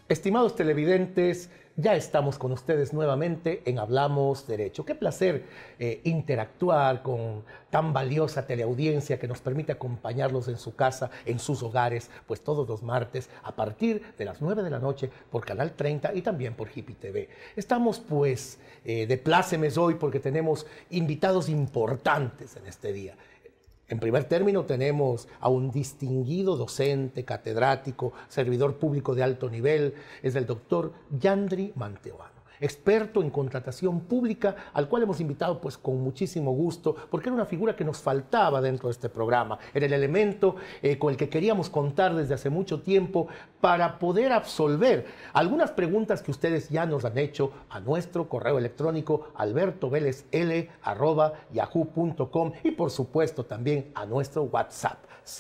Estimados televidentes, ya estamos con ustedes nuevamente en Hablamos Derecho. Qué placer interactuar con tan valiosa teleaudiencia que nos permite acompañarlos en su casa, en sus hogares, pues todos los martes a partir de las 9 de la noche por Canal 30 y también por Hippie TV. Estamos pues de plácemes hoy porque tenemos invitados importantes en este día. En primer término tenemos a un distinguido docente, catedrático, servidor público de alto nivel, es el doctor Yandri Manteoano, experto en contratación pública, al cual hemos invitado pues con muchísimo gusto, porque era una figura que nos faltaba dentro de este programa, era el elemento con el que queríamos contar desde hace mucho tiempo para poder absolver algunas preguntas que ustedes ya nos han hecho a nuestro correo electrónico albertovelesl@yahoo.com y por supuesto también a nuestro WhatsApp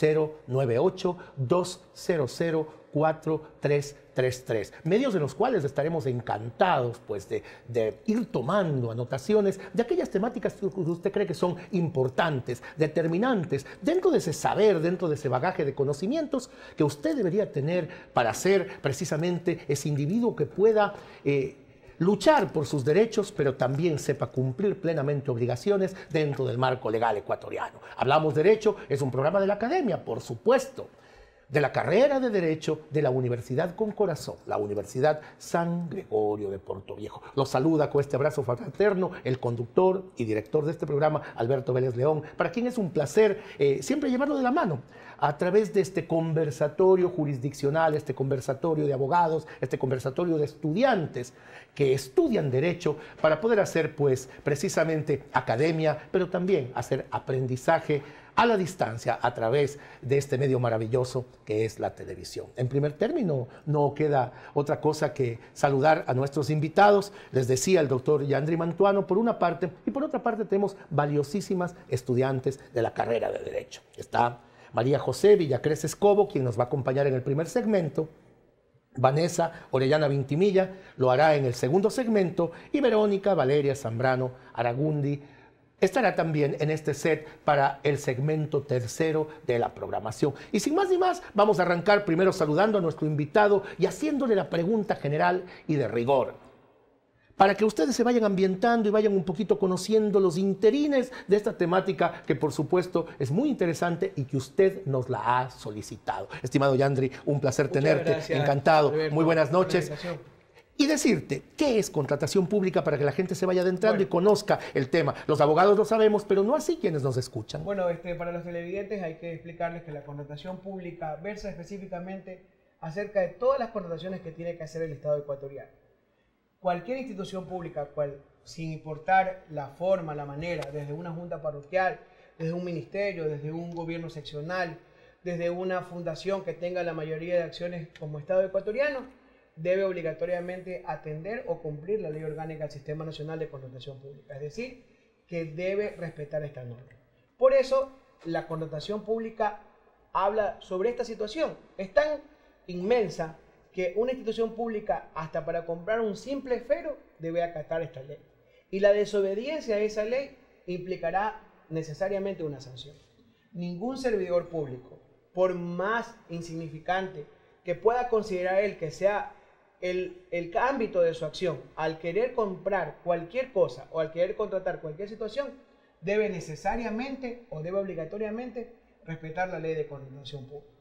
098-200-4333, medios en los cuales estaremos encantados pues, de ir tomando anotaciones de aquellas temáticas que usted cree que son importantes, determinantes, dentro de ese saber, dentro de ese bagaje de conocimientos que usted debería tener para ser precisamente ese individuo que pueda luchar por sus derechos, pero también sepa cumplir plenamente obligaciones dentro del marco legal ecuatoriano. Hablamos Derecho, es un programa de la academia, por supuesto, de la carrera de Derecho de la Universidad con Corazón, la Universidad San Gregorio de Portoviejo. Los saluda con este abrazo fraterno el conductor y director de este programa, Alberto Vélez León, para quien es un placer siempre llevarlo de la mano a través de este conversatorio jurisdiccional, este conversatorio de abogados, este conversatorio de estudiantes que estudian Derecho para poder hacer pues precisamente academia, pero también hacer aprendizaje a la distancia a través de este medio maravilloso que es la televisión. En primer término, no queda otra cosa que saludar a nuestros invitados. Les decía el doctor Yandri Manteoano por una parte, y por otra parte tenemos valiosísimas estudiantes de la carrera de Derecho. Está María José Villacrés Escobo, quien nos va a acompañar en el primer segmento. Vanessa Orellana Vintimilla lo hará en el segundo segmento y Verónica Valeria Zambrano Aragundi estará también en este set para el segmento tercero de la programación. Y sin más ni más, vamos a arrancar primero saludando a nuestro invitado y haciéndole la pregunta general y de rigor, para que ustedes se vayan ambientando y vayan un poquito conociendo los interines de esta temática que por supuesto es muy interesante y que usted nos la ha solicitado. Estimado Yandri, un placer tenerte, gracias. Encantado, Alberto, muy buenas noches. Y decirte, ¿qué es contratación pública para que la gente se vaya adentrando y conozca el tema? Los abogados lo sabemos, pero no así quienes nos escuchan. Bueno, para los televidentes hay que explicarles que la contratación pública versa específicamente acerca de todas las contrataciones que tiene que hacer el Estado ecuatoriano. Cualquier institución pública, sin importar la forma, la manera, desde una junta parroquial, desde un ministerio, desde un gobierno seccional, desde una fundación que tenga la mayoría de acciones como Estado ecuatoriano, debe obligatoriamente atender o cumplir la Ley Orgánica del Sistema Nacional de Contratación Pública, es decir, que debe respetar esta norma. Por eso, la contratación pública habla sobre esta situación. Es tan inmensa que una institución pública, hasta para comprar un simple esfero, debe acatar esta ley. Y la desobediencia a esa ley implicará necesariamente una sanción. Ningún servidor público, por más insignificante que pueda considerar él que sea el ámbito de su acción, al querer comprar cualquier cosa o al querer contratar cualquier situación, debe necesariamente o debe obligatoriamente respetar la ley de contratación pública.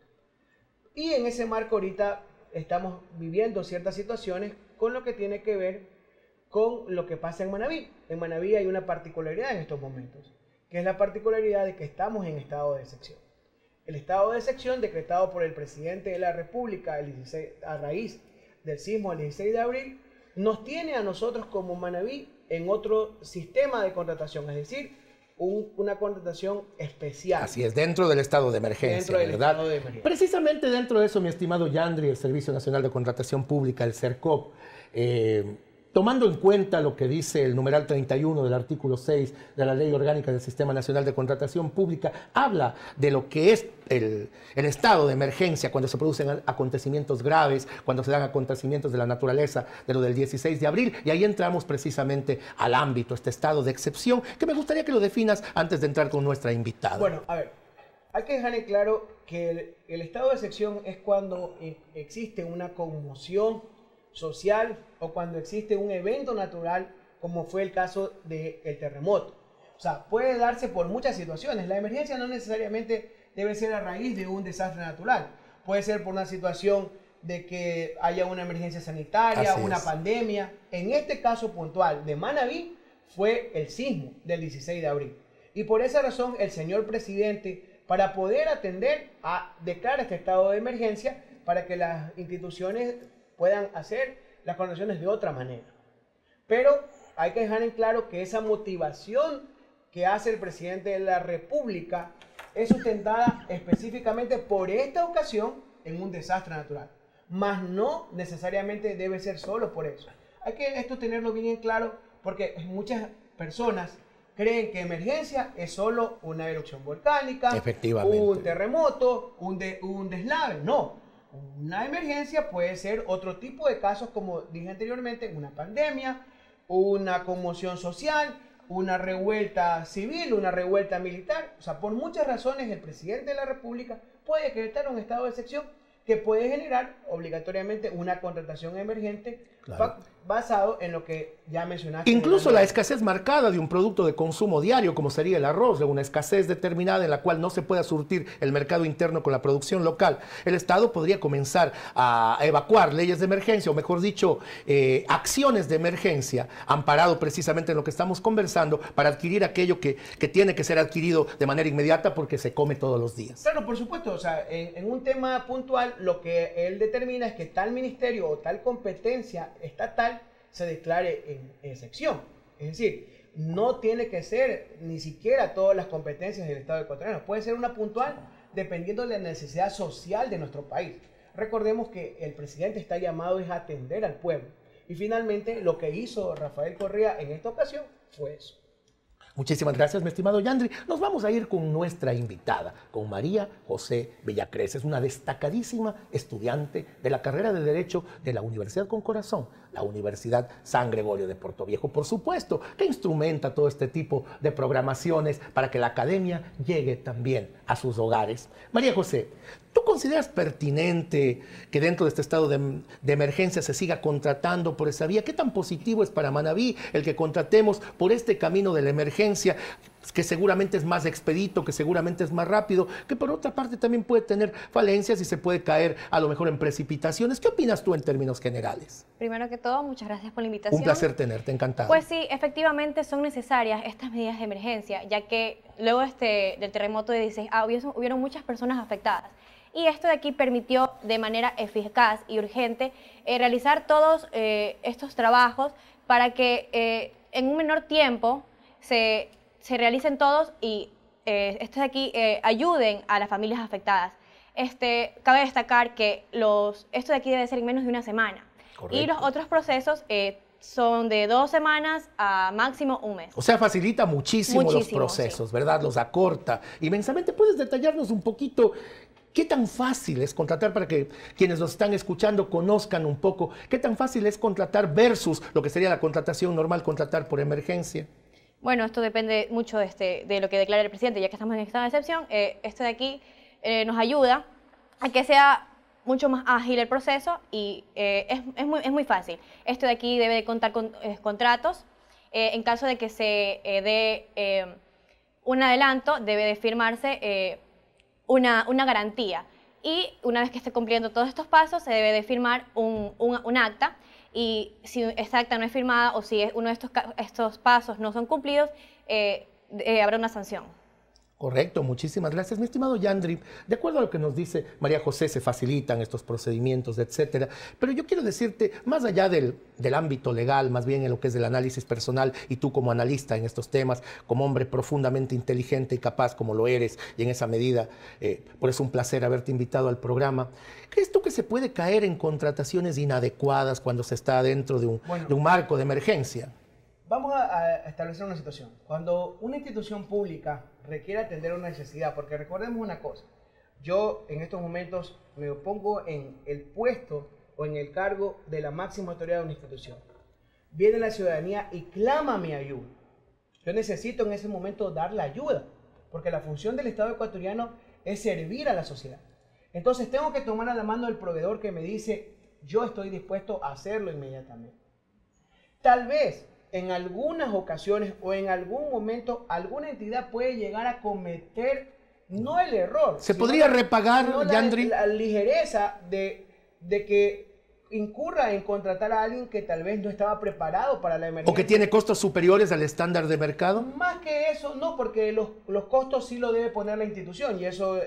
Y en ese marco ahorita estamos viviendo ciertas situaciones con lo que tiene que ver con lo que pasa en Manabí. En Manabí hay una particularidad en estos momentos, que es la particularidad de que estamos en estado de excepción. El estado de excepción decretado por el presidente de la República a raíz del sismo del 16 de abril, nos tiene a nosotros como Manabí en otro sistema de contratación, es decir, una contratación especial. Así es, dentro del estado de emergencia, ¿verdad? Estado de emergencia. Precisamente dentro de eso, mi estimado Yandri, el Servicio Nacional de Contratación Pública, el SERCOP, tomando en cuenta lo que dice el numeral 31 del artículo 6 de la Ley Orgánica del Sistema Nacional de Contratación Pública, habla de lo que es el estado de emergencia cuando se producen acontecimientos graves, cuando se dan acontecimientos de la naturaleza de lo del 16 de abril, y ahí entramos precisamente al ámbito, este estado de excepción, que me gustaría que lo definas antes de entrar con nuestra invitada. Bueno, a ver, hay que dejar en claro que el estado de excepción es cuando existe una conmoción social o cuando existe un evento natural, como fue el caso del terremoto. O sea, puede darse por muchas situaciones. La emergencia no necesariamente debe ser a raíz de un desastre natural. Puede ser por una situación de que haya una emergencia sanitaria, una pandemia. En este caso puntual de Manabí fue el sismo del 16 de abril. Y por esa razón el señor presidente, para poder atender, declara este estado de emergencia para que las instituciones puedan hacer las condiciones de otra manera. Pero hay que dejar en claro que esa motivación que hace el presidente de la República es sustentada específicamente por esta ocasión en un desastre natural. Mas no necesariamente debe ser solo por eso. Hay que esto tenerlo bien en claro porque muchas personas creen que emergencia es solo una erupción volcánica, un terremoto, un deslave. No, una emergencia puede ser otro tipo de casos, como dije anteriormente, una pandemia, una conmoción social, una revuelta civil, una revuelta militar. O sea, por muchas razones el presidente de la República puede decretar un estado de excepción que puede generar obligatoriamente una contratación emergente, claro, basado en lo que ya mencionaste. Incluso la escasez marcada de un producto de consumo diario, como sería el arroz, de una escasez determinada en la cual no se pueda surtir el mercado interno con la producción local. El Estado podría comenzar a evacuar leyes de emergencia, o mejor dicho, acciones de emergencia, amparado precisamente en lo que estamos conversando, para adquirir aquello que tiene que ser adquirido de manera inmediata porque se come todos los días. Claro, por supuesto. O sea, en un tema puntual, lo que él determina es que tal ministerio o tal competencia estatal se declare en excepción. Es decir, no tiene que ser ni siquiera todas las competencias del Estado ecuatoriano. Puede ser una puntual dependiendo de la necesidad social de nuestro país. Recordemos que el presidente está llamado a atender al pueblo. Y finalmente lo que hizo Rafael Correa en esta ocasión fue eso. Muchísimas gracias, mi estimado Yandri. Nos vamos a ir con nuestra invitada, con María José Villacrés. Es una destacadísima estudiante de la carrera de Derecho de la Universidad con Corazón, la Universidad San Gregorio de Portoviejo. Por supuesto, que instrumenta todo este tipo de programaciones para que la academia llegue también a sus hogares. María José, ¿tú consideras pertinente que dentro de este estado de emergencia se siga contratando por esa vía? ¿Qué tan positivo es para Manabí el que contratemos por este camino de la emergencia, que seguramente es más expedito, que seguramente es más rápido, que por otra parte también puede tener falencias y se puede caer a lo mejor en precipitaciones? ¿Qué opinas tú en términos generales? Primero que todo, muchas gracias por la invitación. Un placer tenerte, encantado. Pues sí, efectivamente son necesarias estas medidas de emergencia, ya que luego del terremoto de 16 hubieron muchas personas afectadas. Y esto de aquí permitió de manera eficaz y urgente realizar todos estos trabajos para que en un menor tiempo se realicen todos y estos de aquí ayuden a las familias afectadas. Cabe destacar que esto de aquí debe ser en menos de una semana. Correcto. Y los otros procesos son de 2 semanas a máximo un mes. O sea, facilita muchísimo los procesos, sí, ¿verdad? Los acorta inmensamente. ¿Puedes detallarnos un poquito qué tan fácil es contratar, para que quienes nos están escuchando conozcan un poco, qué tan fácil es contratar versus lo que sería la contratación normal, contratar por emergencia? Bueno, esto depende mucho de lo que declare el presidente, ya que estamos en estado de excepción. Esto de aquí nos ayuda a que sea mucho más ágil el proceso y es muy fácil. Esto de aquí debe de contar con contratos. En caso de que se dé un adelanto, debe de firmarse una garantía. Y una vez que esté cumpliendo todos estos pasos, se debe de firmar un acta. Y si esta acta no es firmada o si uno de estos pasos no son cumplidos, habrá una sanción. Correcto, muchísimas gracias. Mi estimado Yandri, de acuerdo a lo que nos dice María José, se facilitan estos procedimientos, etcétera. Pero yo quiero decirte, más allá del ámbito legal, más bien en lo que es del análisis personal, y tú como analista en estos temas, como hombre profundamente inteligente y capaz como lo eres, y en esa medida, por eso un placer haberte invitado al programa. ¿Crees tú que se puede caer en contrataciones inadecuadas cuando se está dentro de un marco de emergencia? Vamos a establecer una situación. Cuando una institución pública requiere atender una necesidad, porque recordemos una cosa, yo en estos momentos me pongo en el puesto o en el cargo de la máxima autoridad de una institución. Viene la ciudadanía y clama mi ayuda. Yo necesito en ese momento dar la ayuda, porque la función del Estado ecuatoriano es servir a la sociedad. Entonces tengo que tomar a la mano el proveedor que me dice, yo estoy dispuesto a hacerlo inmediatamente. Tal vez en algunas ocasiones o en algún momento alguna entidad puede llegar a cometer no el error. ¿Se podría repagar, Yandri? La ligereza de que incurra en contratar a alguien que tal vez no estaba preparado para la emergencia. ¿O que tiene costos superiores al estándar de mercado? Más que eso, no, porque los costos sí lo debe poner la institución y eso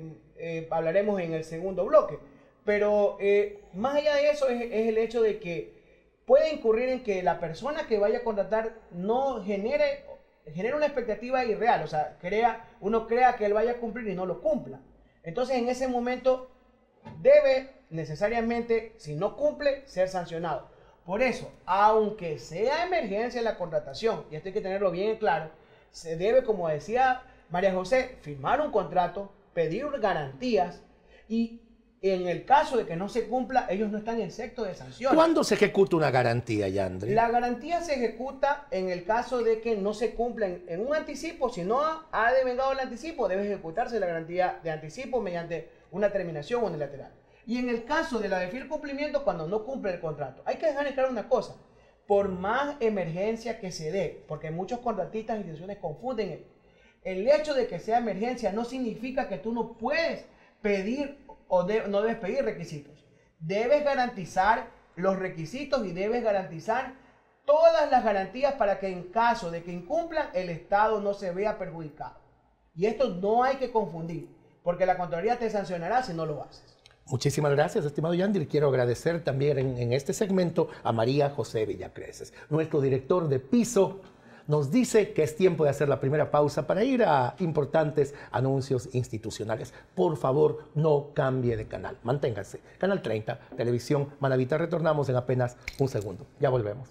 hablaremos en el segundo bloque. Pero más allá de eso es el hecho de que puede incurrir en que la persona que vaya a contratar no genere una expectativa irreal, o sea, uno crea que él vaya a cumplir y no lo cumpla. Entonces, en ese momento debe necesariamente, si no cumple, ser sancionado. Por eso, aunque sea emergencia la contratación, y esto hay que tenerlo bien claro, se debe, como decía María José, firmar un contrato, pedir garantías y en el caso de que no se cumpla, ellos no están exentos de sanciones. ¿Cuándo se ejecuta una garantía, Yandri? La garantía se ejecuta en el caso de que no se cumpla en un anticipo. Si no ha devengado el anticipo, debe ejecutarse la garantía de anticipo mediante una terminación unilateral. Y en el caso de la de fiel cumplimiento, cuando no cumple el contrato. Hay que dejar en claro una cosa. Por más emergencia que se dé, porque muchos contratistas e instituciones confunden el hecho de que sea emergencia no significa que tú no puedes pedir o no debes pedir requisitos. Debes garantizar los requisitos y debes garantizar todas las garantías para que en caso de que incumplan, el Estado no se vea perjudicado. Y esto no hay que confundir, porque la Contraloría te sancionará si no lo haces. Muchísimas gracias, estimado Yandri. Quiero agradecer también en este segmento a María José Villacreces, nuestro director de piso. Nos dice que es tiempo de hacer la primera pausa para ir a importantes anuncios institucionales. Por favor, no cambie de canal. Manténgase. Canal 30, Televisión Manavita. Retornamos en apenas un segundo. Ya volvemos.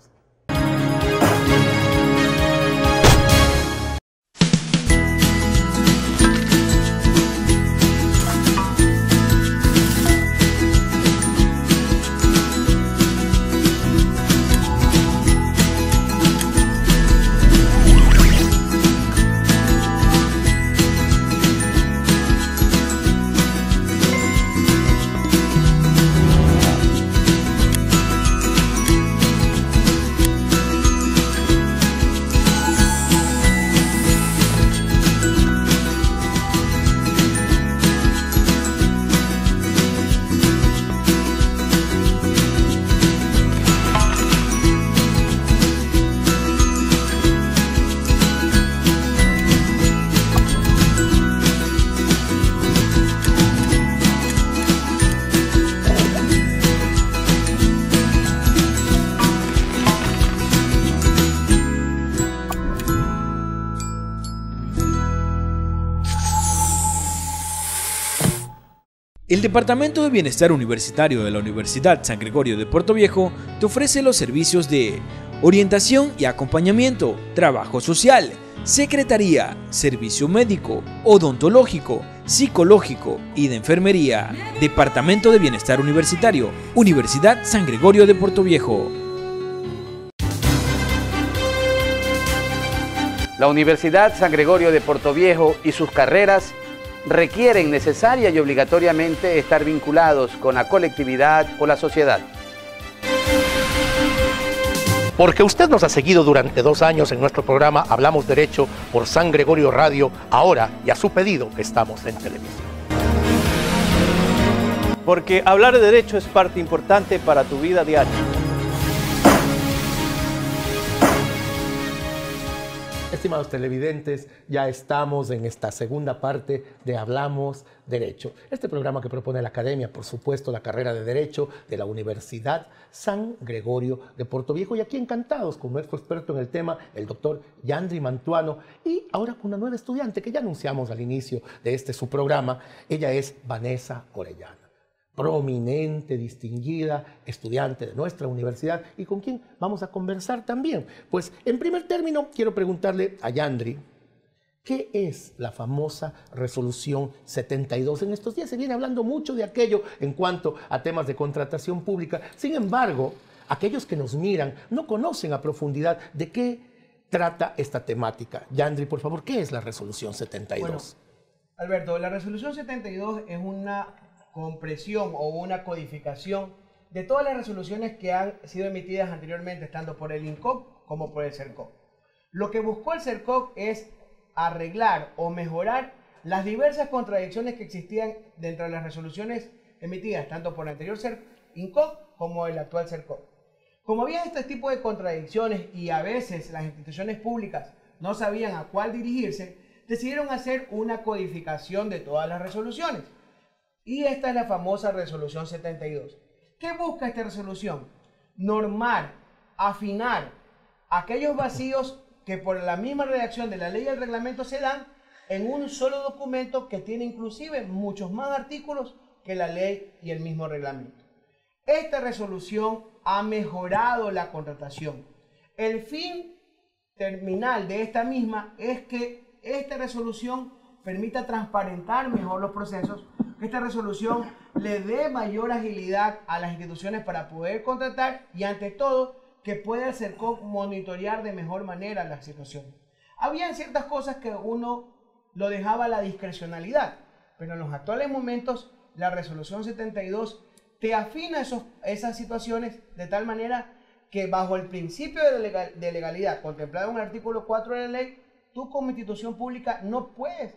El Departamento de Bienestar Universitario de la Universidad San Gregorio de Puerto Viejo te ofrece los servicios de orientación y acompañamiento, trabajo social, secretaría, servicio médico, odontológico, psicológico y de enfermería. Departamento de Bienestar Universitario, Universidad San Gregorio de Puerto Viejo. La Universidad San Gregorio de Puerto Viejo y sus carreras requieren necesaria y obligatoriamente estar vinculados con la colectividad o la sociedad. Porque usted nos ha seguido durante 2 años en nuestro programa Hablamos Derecho por San Gregorio Radio, ahora y a su pedido estamos en televisión. Porque hablar de derecho es parte importante para tu vida diaria. Estimados televidentes, ya estamos en esta segunda parte de Hablamos Derecho. Este programa que propone la Academia, por supuesto, la carrera de Derecho de la Universidad San Gregorio de Puerto Viejo. Y aquí encantados con nuestro experto en el tema, el doctor Yandri Mantuano. Y ahora con una nueva estudiante que ya anunciamos al inicio de su programa. Ella es Vanessa Orellana, prominente, distinguida estudiante de nuestra universidad y con quien vamos a conversar también. Pues en primer término quiero preguntarle a Yandri, ¿qué es la famosa resolución 72? En estos días se viene hablando mucho de aquello en cuanto a temas de contratación pública. Sin embargo, aquellos que nos miran no conocen a profundidad de qué trata esta temática. Yandri, por favor, ¿qué es la resolución 72? Bueno, Alberto, la resolución 72 es una compresión o una codificación de todas las resoluciones que han sido emitidas anteriormente, tanto por el INCOC como por el CERCOC. Lo que buscó el CERCOC es arreglar o mejorar las diversas contradicciones que existían dentro de las resoluciones emitidas tanto por el anterior INCOC como el actual CERCOC. Como había este tipo de contradicciones y a veces las instituciones públicas no sabían a cuál dirigirse, decidieron hacer una codificación de todas las resoluciones. Y esta es la famosa resolución 72. ¿Qué busca esta resolución? Normar, afinar aquellos vacíos que por la misma redacción de la ley y el reglamento se dan en un solo documento que tiene inclusive muchos más artículos que la ley y el mismo reglamento. Esta resolución ha mejorado la contratación. El fin terminal de esta misma es que esta resolución permita transparentar mejor los procesos, que esta resolución le dé mayor agilidad a las instituciones para poder contratar y ante todo que pueda el CERCOC monitorear de mejor manera la situación. Habían ciertas cosas que uno lo dejaba a la discrecionalidad, pero en los actuales momentos la resolución 72 te afina esas situaciones de tal manera que bajo el principio de legalidad contemplado en el artículo 4 de la ley, tú como institución pública no puedes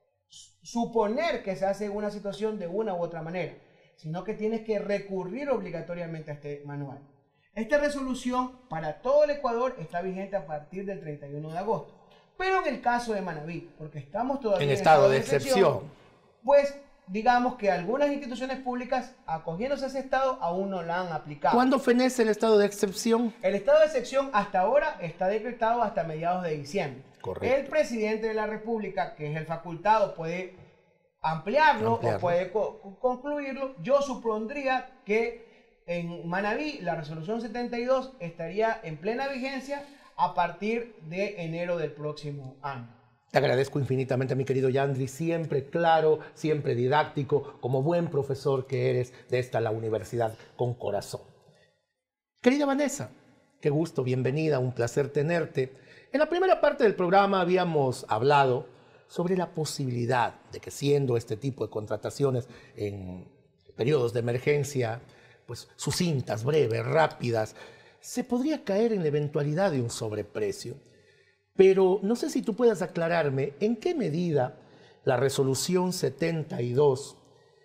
suponer que se hace una situación de una u otra manera, sino que tienes que recurrir obligatoriamente a este manual. Esta resolución para todo el Ecuador está vigente a partir del 31 de agosto. Pero en el caso de Manabí, porque estamos todavía en estado de excepción, pues digamos que algunas instituciones públicas, acogiéndose a ese estado, aún no la han aplicado. ¿Cuándo fenece el estado de excepción? El estado de excepción hasta ahora está decretado hasta mediados de diciembre. Correcto. El presidente de la República, que es el facultado, puede ampliarlo o puede concluirlo. Yo supondría que en Manabí la resolución 72 estaría en plena vigencia a partir de enero del próximo año. Te agradezco infinitamente, mi querido Yandri, siempre claro, siempre didáctico, como buen profesor que eres de la universidad con corazón. Querida Vanessa, qué gusto, bienvenida, un placer tenerte. En la primera parte del programa habíamos hablado sobre la posibilidad de que siendo este tipo de contrataciones en periodos de emergencia, pues sucintas, breves, rápidas, se podría caer en la eventualidad de un sobreprecio. Pero no sé si tú puedas aclararme en qué medida la resolución 72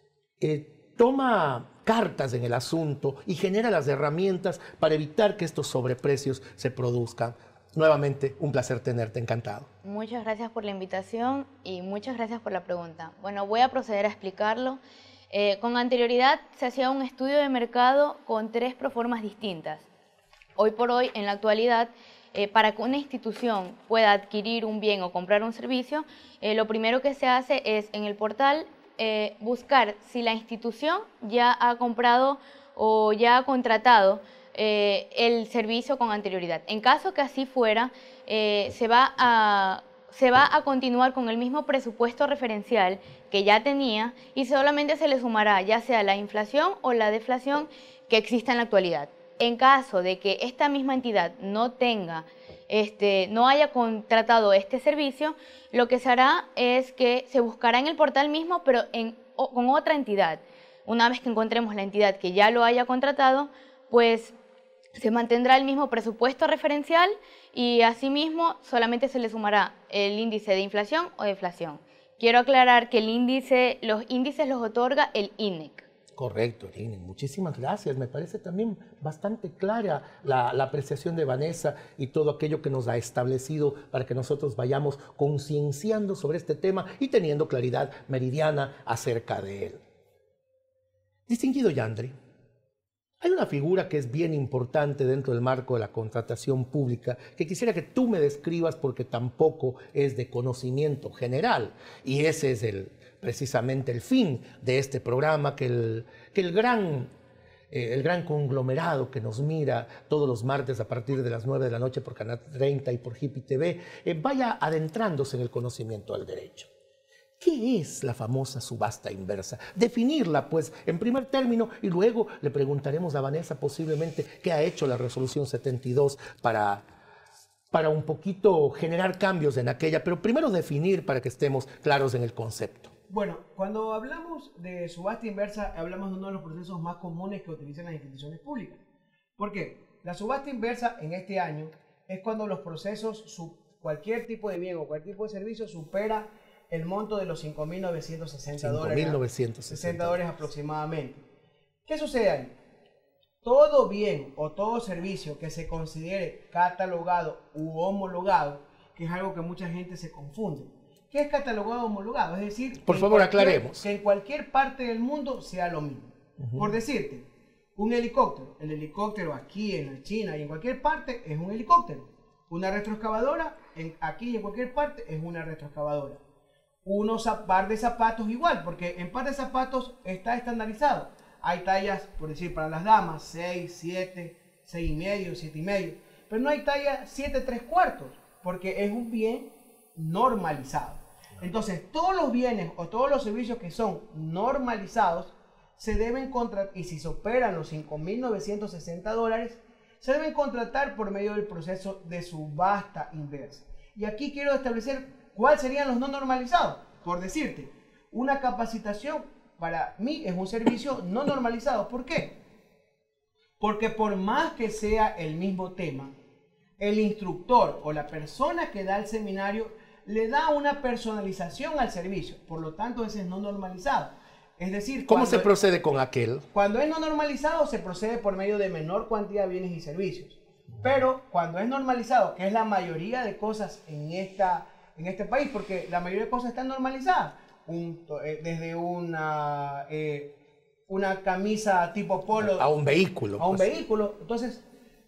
toma cartas en el asunto y genera las herramientas para evitar que estos sobreprecios se produzcan. Nuevamente, un placer tenerte, encantado. Muchas gracias por la invitación y muchas gracias por la pregunta. Bueno, voy a proceder a explicarlo. Con anterioridad se hacía un estudio de mercado con 3 proformas distintas. Hoy por hoy, en la actualidad, para que una institución pueda adquirir un bien o comprar un servicio, lo primero que se hace es en el portal buscar si la institución ya ha comprado o ya ha contratado el servicio con anterioridad. En caso que así fuera, se va a continuar con el mismo presupuesto referencial que ya tenía y solamente se le sumará ya sea la inflación o la deflación que exista en la actualidad. En caso de que esta misma entidad no haya contratado este servicio, lo que se hará es que se buscará en el portal mismo, pero con otra entidad. Una vez que encontremos la entidad que ya lo haya contratado, pues se mantendrá el mismo presupuesto referencial y asimismo solamente se le sumará el índice de inflación o deflación. Quiero aclarar que los índices los otorga el INEC. Correcto, Irene. Muchísimas gracias. Me parece también bastante clara la apreciación de Vanessa y todo aquello que nos ha establecido para que nosotros vayamos concienciando sobre este tema y teniendo claridad meridiana acerca de él. Distinguido Yandri, hay una figura que es bien importante dentro del marco de la contratación pública que quisiera que tú me describas porque tampoco es de conocimiento general y ese es precisamente el fin de este programa, que el gran conglomerado que nos mira todos los martes a partir de las 9 de la noche por Canal 30 y por Hippie TV, vaya adentrándose en el conocimiento del derecho. ¿Qué es la famosa subasta inversa? Definirla, pues, en primer término, y luego le preguntaremos a Vanessa posiblemente qué ha hecho la resolución 72 para un poquito generar cambios en aquella, pero primero definir para que estemos claros en el concepto. Bueno, cuando hablamos de subasta inversa, hablamos de uno de los procesos más comunes que utilizan las instituciones públicas. ¿Por qué? La subasta inversa en este año es cuando los procesos, cualquier tipo de bien o cualquier tipo de servicio supera el monto de los $5.960 $5.960 aproximadamente. ¿Qué sucede ahí? Todo bien o todo servicio que se considere catalogado u homologado, que es algo que mucha gente se confunde. ¿Qué es catalogado o homologado? Es decir, por favor, aclaremos. Que en cualquier parte del mundo sea lo mismo. Por decirte, un helicóptero. El helicóptero aquí en China y en cualquier parte es un helicóptero. Una retroexcavadora aquí y en cualquier parte es una retroexcavadora. Par de zapatos igual, porque en par de zapatos está estandarizado. Hay tallas, por decir, para las damas, 6, 7, 6,5, 7,5. Pero no hay talla 7, 3/4, porque es un bien normalizado. Entonces, todos los bienes o todos los servicios que son normalizados se deben contratar, y si superan los $5.960, se deben contratar por medio del proceso de subasta inversa. Y aquí quiero establecer cuáles serían los no normalizados. Por decirte, una capacitación para mí es un servicio no normalizado. ¿Por qué? Porque por más que sea el mismo tema, el instructor o la persona que da el seminario le da una personalización al servicio. Por lo tanto, ese es no normalizado. Es decir, ¿cómo se procede con aquel? Cuando es no normalizado, se procede por medio de menor cantidad de bienes y servicios. Pero cuando es normalizado, que es la mayoría de cosas en este país, porque la mayoría de cosas están normalizadas, desde una camisa tipo polo a un vehículo. A un vehículo, entonces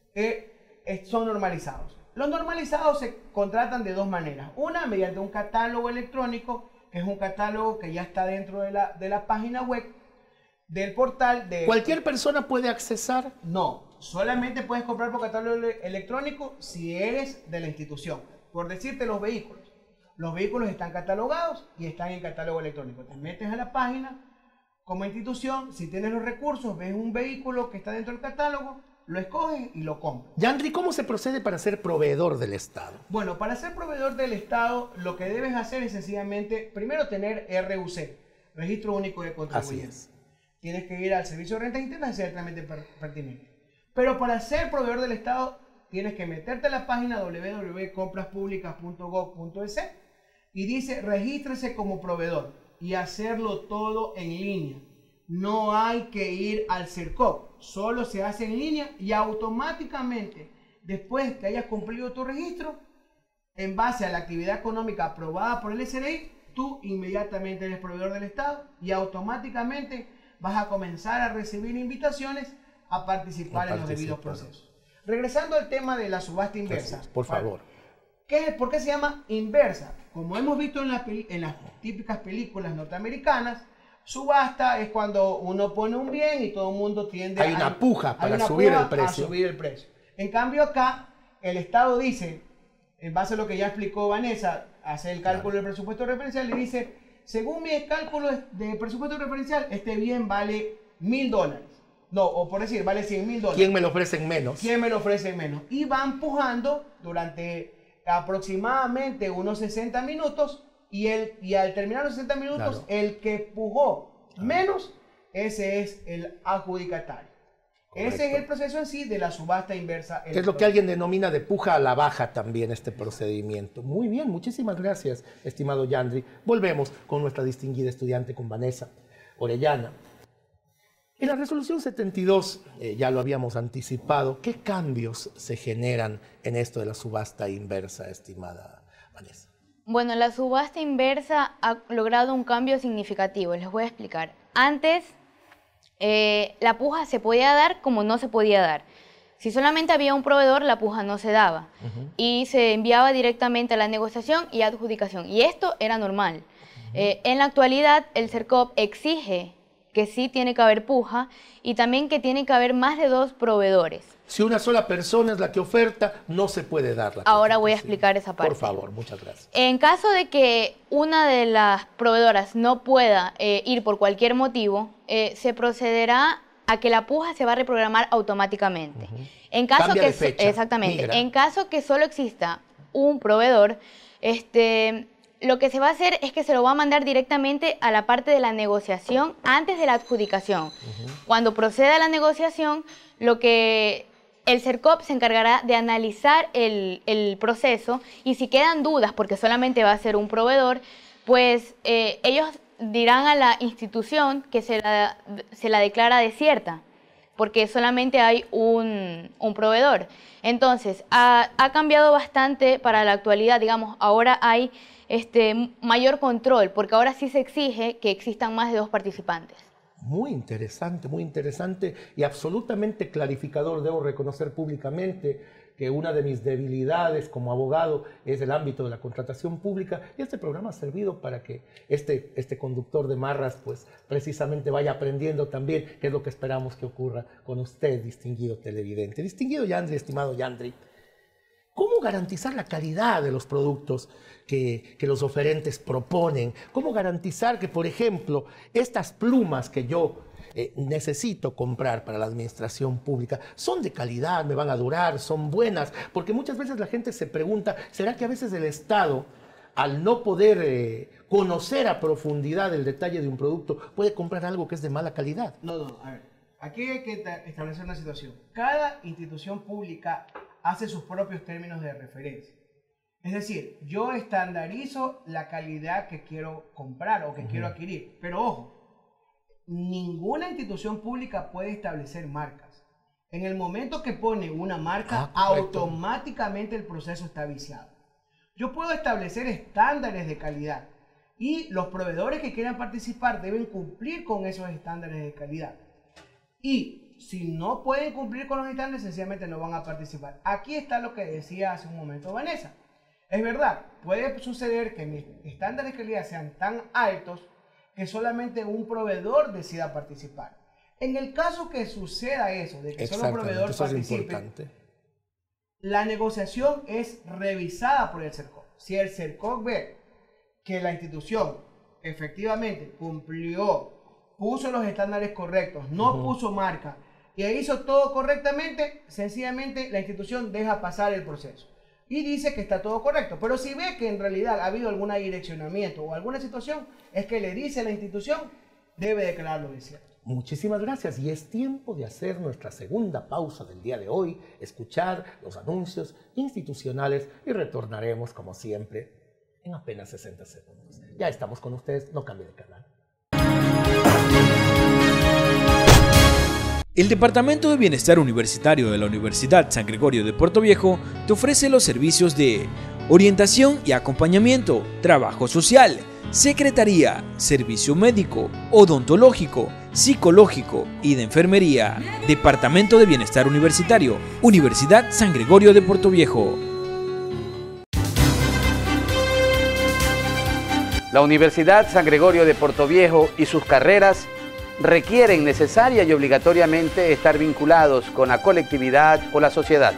son normalizados. Los normalizados se contratan de dos maneras. Una, mediante un catálogo electrónico, que es un catálogo que ya está dentro de la página web del portal. ¿Cualquier persona puede accesar? No, solamente puedes comprar por catálogo electrónico si eres de la institución. Por decirte, los vehículos. Los vehículos están catalogados y están en catálogo electrónico. Te metes a la página como institución, si tienes los recursos, ves un vehículo que está dentro del catálogo, lo escoges y lo compras. Yandri, ¿cómo se procede para ser proveedor del Estado? Bueno, para ser proveedor del Estado, lo que debes hacer es sencillamente, primero tener RUC, Registro Único de Contribuyentes. Tienes que ir al Servicio de Rentas Internas y hacer el trámite pertinente. Pero para ser proveedor del Estado, tienes que meterte a la página www.compraspublicas.gov.es y dice regístrese como proveedor y hacerlo todo en línea. No hay que ir al CERCOP, solo se hace en línea y automáticamente, después que hayas cumplido tu registro, en base a la actividad económica aprobada por el SRI, tú inmediatamente eres proveedor del Estado y automáticamente vas a comenzar a recibir invitaciones a participar en los debidos procesos. Regresando al tema de la subasta inversa. Gracias, por favor. ¿Por qué se llama inversa? Como hemos visto en las típicas películas norteamericanas, subasta es cuando uno pone un bien y todo el mundo tiende Hay una puja para subir el precio. En cambio acá, el Estado dice, en base a lo que ya explicó Vanessa, hace el cálculo del presupuesto referencial y dice, según mi cálculo de presupuesto referencial, este bien vale $1.000. No, o por decir, vale $100.000. ¿Quién me lo ofrece en menos? ¿Quién me lo ofrece en menos? Y van pujando durante aproximadamente unos 60 minutos y al terminar los 60 minutos, el que pujó menos, ese es el adjudicatario. Correcto. Ese es el proceso en sí de la subasta inversa. Es lo que alguien denomina de puja a la baja también este procedimiento. Muy bien, muchísimas gracias, estimado Yandri. Volvemos con nuestra distinguida estudiante, con Vanessa Orellana. En la resolución 72, ya lo habíamos anticipado, ¿qué cambios se generan en esto de la subasta inversa, estimada Vanessa? Bueno, la subasta inversa ha logrado un cambio significativo, les voy a explicar. Antes, la puja se podía dar como no se podía dar. Si solamente había un proveedor, la puja no se daba. Y se enviaba directamente a la negociación y adjudicación. Y esto era normal. En la actualidad, el CERCOP exige que sí tiene que haber puja y también que tiene que haber más de 2 proveedores. Si una sola persona es la que oferta, no se puede dar la Ahora voy a explicar esa parte. Por favor, muchas gracias. En caso de que una de las proveedoras no pueda ir por cualquier motivo, se procederá a que la puja se va a reprogramar automáticamente. En caso Cambia que de fecha, exactamente. migra. En caso que solo exista un proveedor, lo que se va a hacer es que se lo va a mandar directamente a la parte de la negociación antes de la adjudicación. Cuando proceda la negociación, lo que el CERCOP se encargará de analizar el proceso, y si quedan dudas, porque solamente va a ser un proveedor, pues ellos dirán a la institución que se la declara desierta, porque solamente hay un proveedor. Entonces, ha cambiado bastante para la actualidad, digamos, ahora hay mayor control, porque ahora sí se exige que existan más de 2 participantes. Muy interesante y absolutamente clarificador. Debo reconocer públicamente que una de mis debilidades como abogado es el ámbito de la contratación pública, y este programa ha servido para que este conductor de marras pues precisamente vaya aprendiendo también, que es lo que esperamos que ocurra con usted, distinguido televidente. Distinguido Yandri, estimado Yandri, ¿cómo garantizar la calidad de los productos que los oferentes proponen? ¿Cómo garantizar que, por ejemplo, estas plumas que yo necesito comprar para la administración pública son de calidad, me van a durar, son buenas? Porque muchas veces la gente se pregunta, ¿será que a veces el Estado, al no poder conocer a profundidad el detalle de un producto, puede comprar algo que es de mala calidad? No, a ver, aquí hay que establecer una situación. Cada institución pública hace sus propios términos de referencia. Es decir, yo estandarizo la calidad que quiero comprar o que quiero adquirir. Pero ojo, ninguna institución pública puede establecer marcas. En el momento que pone una marca, automáticamente el proceso está viciado. Yo puedo establecer estándares de calidad y los proveedores que quieran participar deben cumplir con esos estándares de calidad. Y si no pueden cumplir con los estándares, sencillamente no van a participar. Aquí está lo que decía hace un momento Vanessa. Es verdad, puede suceder que mis estándares de calidad sean tan altos que solamente un proveedor decida participar. En el caso que suceda eso, de que solo un proveedor participe, la negociación es revisada por el CERCOP. Si el CERCOP ve que la institución efectivamente cumplió, puso los estándares correctos, no puso marca y hizo todo correctamente, sencillamente la institución deja pasar el proceso y dice que está todo correcto. Pero si ve que en realidad ha habido algún direccionamiento o alguna situación, es que le dice a la institución, debe declararlo desierto. Muchísimas gracias, y es tiempo de hacer nuestra segunda pausa del día de hoy, escuchar los anuncios institucionales y retornaremos como siempre en apenas 60 segundos. Ya estamos con ustedes, no cambie de canal. El Departamento de Bienestar Universitario de la Universidad San Gregorio de Puerto Viejo te ofrece los servicios de orientación y acompañamiento, trabajo social, secretaría, servicio médico, odontológico, psicológico y de enfermería. Departamento de Bienestar Universitario, Universidad San Gregorio de Puerto Viejo. La Universidad San Gregorio de Puerto Viejo y sus carreras requieren necesaria y obligatoriamente estar vinculados con la colectividad o la sociedad.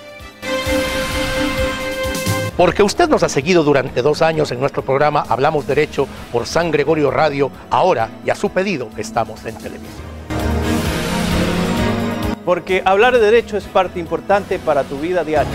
Porque usted nos ha seguido durante 2 años en nuestro programa Hablamos Derecho por San Gregorio Radio, ahora y a su pedido estamos en televisión. Porque hablar de derecho es parte importante para tu vida diaria.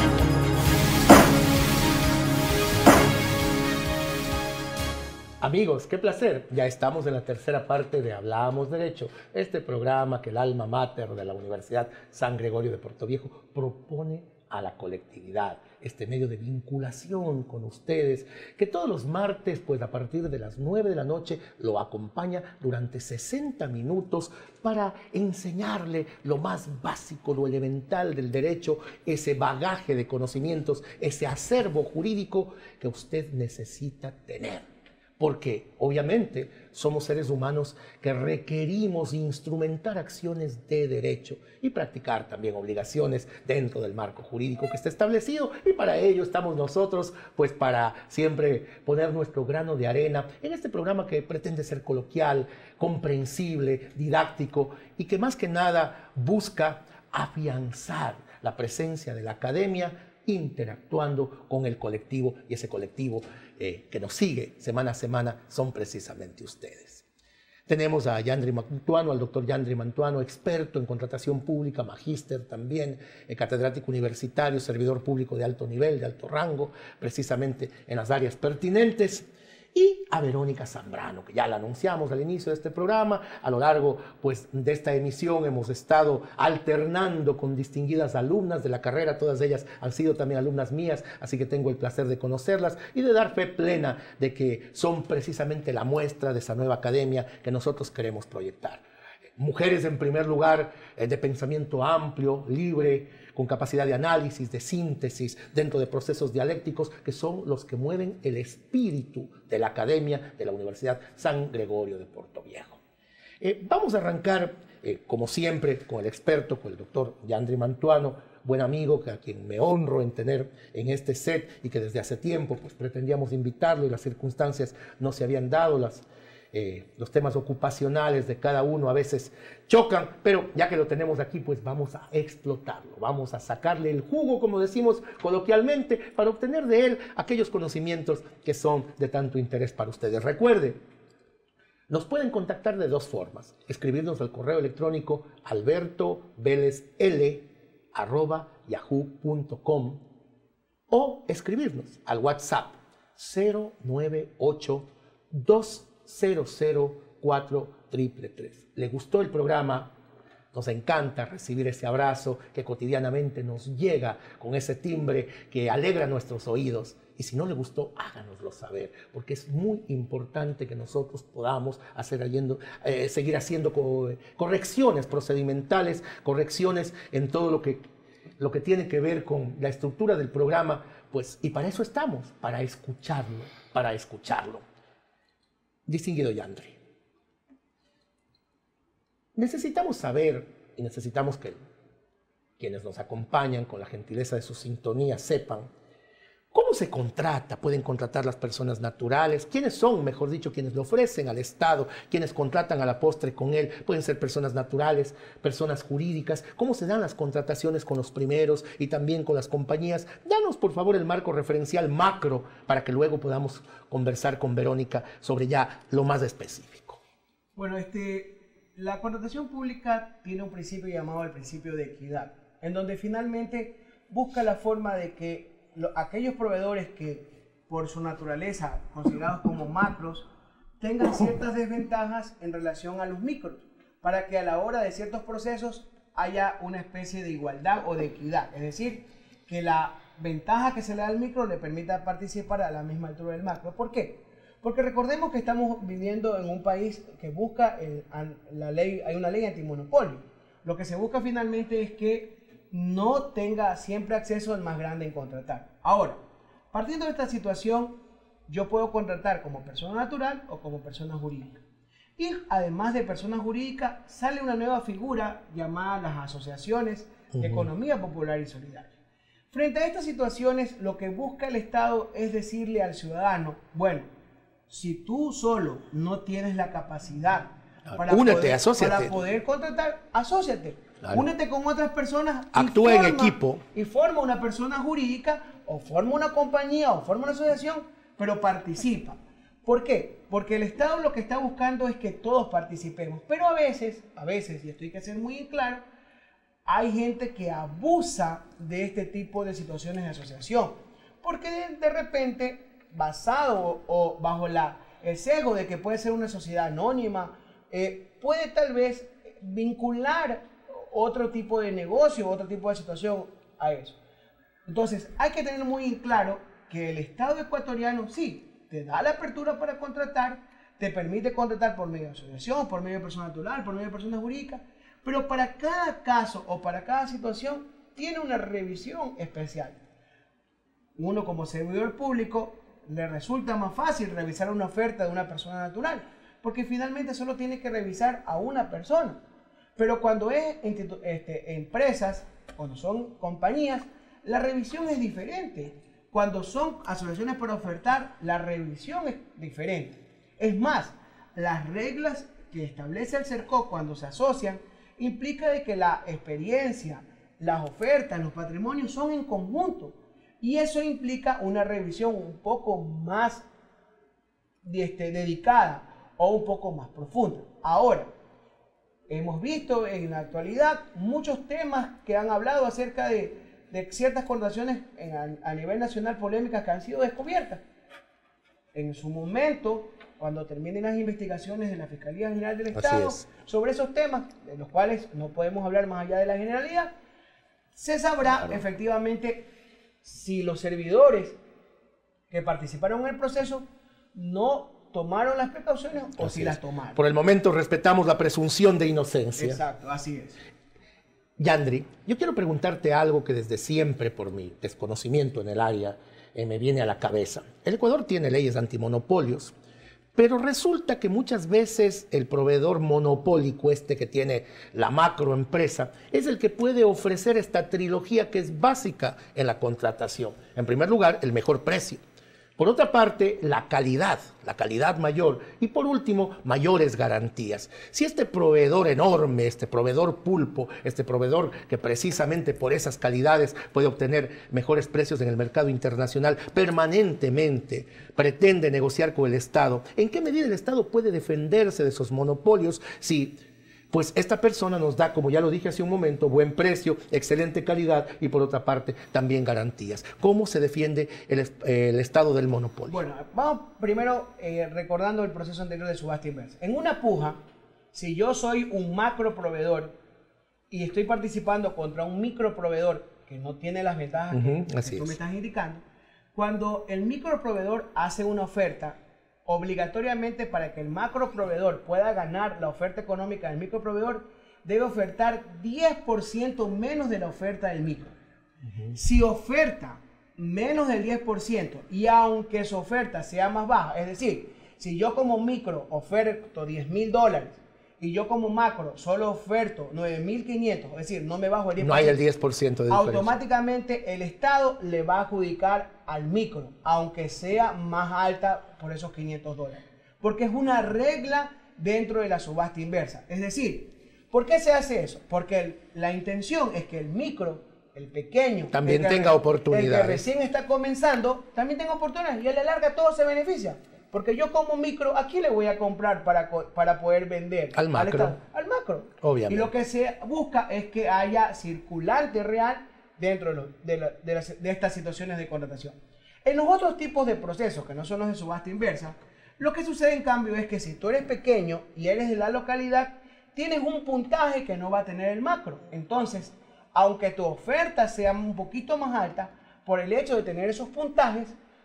Amigos, qué placer. Ya estamos en la tercera parte de Hablamos Derecho, este programa que el alma mater de la Universidad San Gregorio de Puerto Viejo propone a la colectividad, este medio de vinculación con ustedes, que todos los martes, pues a partir de las 9 de la noche, lo acompaña durante 60 minutos para enseñarle lo más básico, lo elemental del derecho, ese bagaje de conocimientos, ese acervo jurídico que usted necesita tener. Porque obviamente somos seres humanos que requerimos instrumentar acciones de derecho y practicar también obligaciones dentro del marco jurídico que está establecido, y para ello estamos nosotros, pues para siempre poner nuestro grano de arena en este programa que pretende ser coloquial, comprensible, didáctico y que más que nada busca afianzar la presencia de la academia interactuando con el colectivo, y ese colectivo que nos sigue semana a semana son precisamente ustedes. Tenemos a Yandri Mantuano, al doctor Yandri Mantuano, experto en contratación pública, magíster también, catedrático universitario, servidor público de alto nivel, de alto rango, precisamente en las áreas pertinentes. y a Verónica Zambrano, que ya la anunciamos al inicio de este programa. A lo largo pues, de esta emisión hemos estado alternando con distinguidas alumnas de la carrera, todas ellas han sido también alumnas mías, así que tengo el placer de conocerlas y de dar fe plena de que son precisamente la muestra de esa nueva academia que nosotros queremos proyectar. Mujeres en primer lugar, de pensamiento amplio, libre, con capacidad de análisis, de síntesis, dentro de procesos dialécticos que son los que mueven el espíritu de la Academia de la Universidad San Gregorio de Portoviejo. Vamos a arrancar, como siempre, con el experto, con el doctor Yandri Mantuano, buen amigo, a quien me honro en tener en este set y que desde hace tiempo pues, pretendíamos invitarlo y las circunstancias no se habían dado, los temas ocupacionales de cada uno a veces chocan, pero ya que lo tenemos aquí, pues vamos a explotarlo, vamos a sacarle el jugo, como decimos coloquialmente, para obtener de él aquellos conocimientos que son de tanto interés para ustedes. Recuerde, nos pueden contactar de dos formas: escribirnos al correo electrónico albertovelezl@yahoo.com o escribirnos al WhatsApp 098-200-4333. ¿Le gustó el programa? Nos encanta recibir ese abrazo que cotidianamente nos llega con ese timbre que alegra nuestros oídos. Y si no le gustó, háganoslo saber, porque es muy importante que nosotros podamos seguir haciendo correcciones procedimentales, correcciones en todo lo que tiene que ver con la estructura del programa, pues, y para eso estamos, para escucharlo. Distinguido Yandri, necesitamos saber y necesitamos que quienes nos acompañan con la gentileza de su sintonía sepan cómo se contrata. Pueden contratar las personas naturales. ¿Quiénes son, mejor dicho, quienes le ofrecen al Estado, quienes contratan a la postre con él? Pueden ser personas naturales, personas jurídicas. ¿Cómo se dan las contrataciones con los primeros y también con las compañías? Danos, por favor, el marco referencial macro para que luego podamos conversar con Verónica sobre ya lo más específico. Bueno, la contratación pública tiene un principio llamado el principio de equidad, en donde finalmente busca la forma de que aquellos proveedores que por su naturaleza considerados como macros tengan ciertas desventajas en relación a los micros, para que a la hora de ciertos procesos haya una especie de igualdad o de equidad, es decir, que la ventaja que se le da al micro le permita participar a la misma altura del macro. ¿Por qué? Porque recordemos que estamos viviendo en un país que busca hay una ley antimonopolio. Lo que se busca finalmente es que no tenga siempre acceso al más grande en contratar. Ahora, partiendo de esta situación, yo puedo contratar como persona natural o como persona jurídica. Y además de persona jurídica, sale una nueva figura llamada las asociaciones de economía popular y solidaria. Frente a estas situaciones, lo que busca el Estado es decirle al ciudadano, bueno, si tú solo no tienes la capacidad para poder contratar, asóciate. Claro. Únete con otras personas, actúa en equipo y forma una persona jurídica o forma una compañía o forma una asociación, pero participa. ¿Por qué? Porque el Estado lo que está buscando es que todos participemos, pero a veces, y esto hay que ser muy claro, hay gente que abusa de este tipo de situaciones de asociación, porque de repente, basado o bajo el sesgo de que puede ser una sociedad anónima, puede tal vez vincular otro tipo de negocio, otro tipo de situación a eso. Entonces, hay que tener muy claro que el Estado ecuatoriano sí te da la apertura para contratar, te permite contratar por medio de asociación, por medio de persona natural, por medio de persona jurídica, pero para cada caso o para cada situación tiene una revisión especial. Uno como servidor público le resulta más fácil revisar una oferta de una persona natural, porque finalmente solo tiene que revisar a una persona. Pero cuando es empresas, cuando son compañías, la revisión es diferente. Cuando son asociaciones para ofertar, la revisión es diferente. Es más, las reglas que establece el CERCOP cuando se asocian implica de que la experiencia, las ofertas, los patrimonios son en conjunto. Y eso implica una revisión un poco más dedicada o un poco más profunda. Ahora, hemos visto en la actualidad muchos temas que han hablado acerca de ciertas connotaciones a nivel nacional, polémicas que han sido descubiertas. en su momento, cuando terminen las investigaciones de la Fiscalía General del Estado sobre esos temas, de los cuales no podemos hablar más allá de la generalidad, se sabrá efectivamente si los servidores que participaron en el proceso no tomaron las precauciones o si las tomaron. Por el momento respetamos la presunción de inocencia. Exacto, así es. Yandri, yo quiero preguntarte algo que desde siempre, por mi desconocimiento en el área, me viene a la cabeza. El Ecuador tiene leyes antimonopolios, pero resulta que muchas veces el proveedor monopólico, que tiene la macroempresa, es el que puede ofrecer esta trilogía que es básica en la contratación. En primer lugar, el mejor precio. Por otra parte, la calidad mayor. Y por último, mayores garantías. Si este proveedor enorme, este proveedor pulpo, este proveedor que precisamente por esas calidades puede obtener mejores precios en el mercado internacional, permanentemente pretende negociar con el Estado, ¿en qué medida el Estado puede defenderse de esos monopolios si... pues esta persona nos da, como ya lo dije hace un momento, buen precio, excelente calidad y por otra parte también garantías? ¿Cómo se defiende el estado del monopolio? Bueno, vamos primero recordando el proceso anterior de subasta inversa. En una puja, si yo soy un macro proveedor y estoy participando contra un micro proveedor que no tiene las ventajas que tú me estás indicando, cuando el micro proveedor hace una oferta, obligatoriamente para que el macro proveedor pueda ganar la oferta económica del micro proveedor, debe ofertar 10% menos de la oferta del micro. Si oferta menos del 10% y aunque su oferta sea más baja, es decir, si yo como micro oferto $10.000 y yo como macro solo oferto 9.500, es decir, no me bajo el 10%. No hay el 10% de diferencia. Automáticamente el Estado le va a adjudicar al micro, aunque sea más alta por esos $500. Porque es una regla dentro de la subasta inversa. Es decir, ¿por qué se hace eso? Porque la intención es que el micro, el pequeño, también tenga oportunidades. El que recién está comenzando, también tenga oportunidades y a la larga todo se beneficia. Porque yo como micro, ¿a quién le voy a comprar para poder vender? Al macro. Al macro. Obviamente. Y lo que se busca es que haya circulante real dentro de estas situaciones de contratación. En los otros tipos de procesos, que no son los de subasta inversa, lo que sucede en cambio es que si tú eres pequeño y eres de la localidad, tienes un puntaje que no va a tener el macro. Entonces, aunque tu oferta sea un poquito más alta, por el hecho de tener esos puntajes,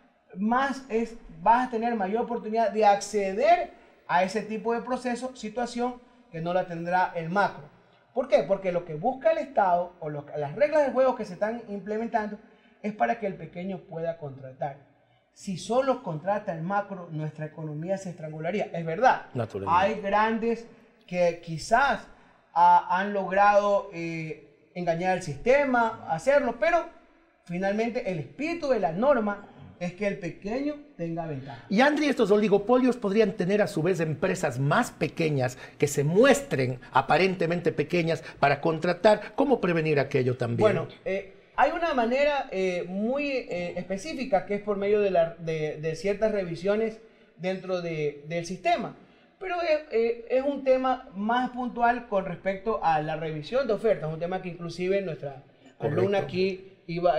vas a tener mayor oportunidad de acceder a ese tipo de proceso, situación que no la tendrá el macro. ¿Por qué? Porque lo que busca el Estado o las reglas del juego que se están implementando es para que el pequeño pueda contratar. Si solo contrata el macro, nuestra economía se estrangularía. Es verdad, hay grandes que quizás han logrado engañar al sistema, hacerlo, pero finalmente el espíritu de la norma es que el pequeño tenga ventaja. Y Andri, estos oligopolios podrían tener a su vez empresas más pequeñas que se muestren aparentemente pequeñas para contratar. ¿Cómo prevenir aquello también? Bueno, hay una manera muy específica que es por medio de ciertas revisiones dentro del sistema. Pero es un tema más puntual con respecto a la revisión de ofertas, un tema que inclusive nuestra alumna aquí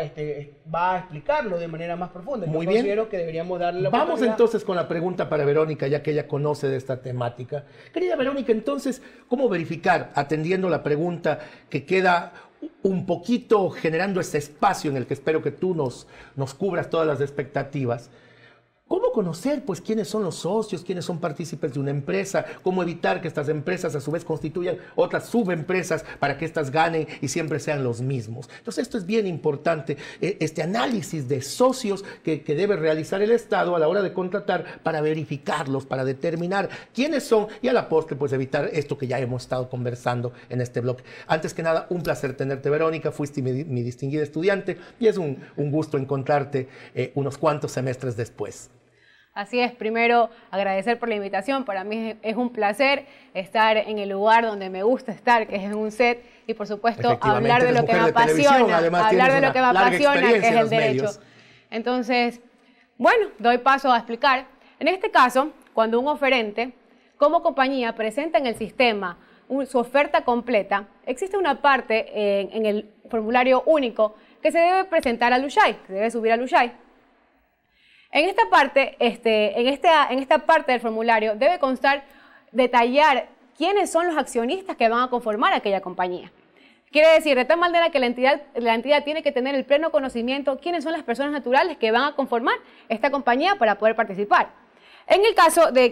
va a explicarlo de manera más profunda. Muy Yo bien. Considero que deberíamos darle la Vamos oportunidad. entonces con la pregunta para Verónica, ya que ella conoce de esta temática. Querida Verónica, entonces, ¿cómo verificar, atendiendo la pregunta que queda un poquito generando ese espacio en el que espero que tú nos cubras todas las expectativas? ¿Cómo conocer, pues, quiénes son los socios, quiénes son partícipes de una empresa? ¿Cómo evitar que estas empresas a su vez constituyan otras subempresas para que éstas ganen y siempre sean los mismos? Entonces, esto es bien importante, este análisis de socios que debe realizar el Estado a la hora de contratar para verificarlos, para determinar quiénes son y a la postre, pues, evitar esto que ya hemos estado conversando en este bloque. Antes que nada, un placer tenerte, Verónica. Fuiste mi distinguida estudiante y es un gusto encontrarte unos cuantos semestres después. Así es, primero agradecer por la invitación, para mí es un placer estar en el lugar donde me gusta estar, que es en un set, y por supuesto hablar de lo que me apasiona, que es el derecho. Entonces, bueno, doy paso a explicar. En este caso, cuando un oferente, como compañía, presenta en el sistema su oferta completa, existe una parte en el formulario único que se debe presentar al USHAI, se debe subir al USHAI. En esta parte, en esta parte del formulario debe constar, detallar quiénes son los accionistas que van a conformar aquella compañía. Quiere decir, de tal manera que la entidad tiene que tener el pleno conocimiento quiénes son las personas naturales que van a conformar esta compañía para poder participar. En el caso de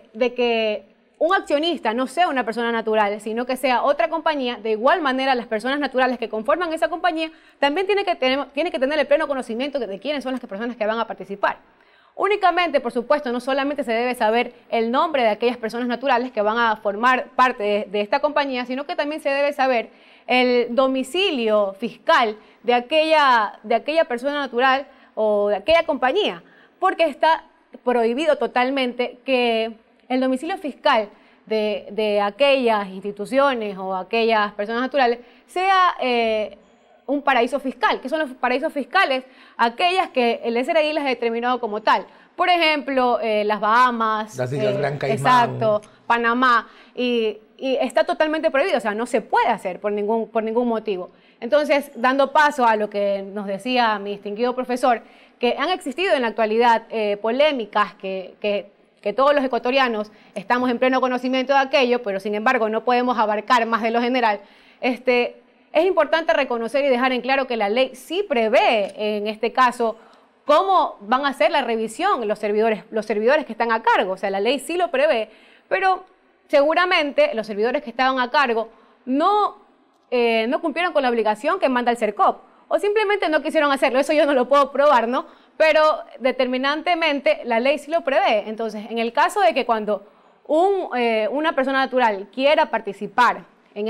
que un accionista no sea una persona natural, sino que sea otra compañía, de igual manera las personas naturales que conforman esa compañía también tienen que tener el pleno conocimiento de quiénes son las personas que van a participar. Únicamente, por supuesto, no solamente se debe saber el nombre de aquellas personas naturales que van a formar parte de esta compañía, sino que también se debe saber el domicilio fiscal de aquella persona natural o de aquella compañía, porque está prohibido totalmente que el domicilio fiscal de aquellas instituciones o aquellas personas naturales sea un paraíso fiscal. ¿Qué son los paraísos fiscales? Aquellas que el SRI las ha determinado como tal. Por ejemplo, las Bahamas, las Islas Gran Caimán. Exacto, Panamá, y está totalmente prohibido, o sea, no se puede hacer por ningún motivo. Entonces, dando paso a lo que nos decía mi distinguido profesor, que han existido en la actualidad polémicas que todos los ecuatorianos estamos en pleno conocimiento de aquello, pero sin embargo no podemos abarcar más de lo general. Es importante reconocer y dejar en claro que la ley sí prevé, en este caso, cómo van a hacer la revisión los servidores que están a cargo. O sea, la ley sí lo prevé, pero seguramente los servidores que estaban a cargo no cumplieron con la obligación que manda el CERCOP, o simplemente no quisieron hacerlo. Eso yo no lo puedo probar, ¿no? Pero determinantemente la ley sí lo prevé. Entonces, en el caso de que cuando una persona natural quiera participar en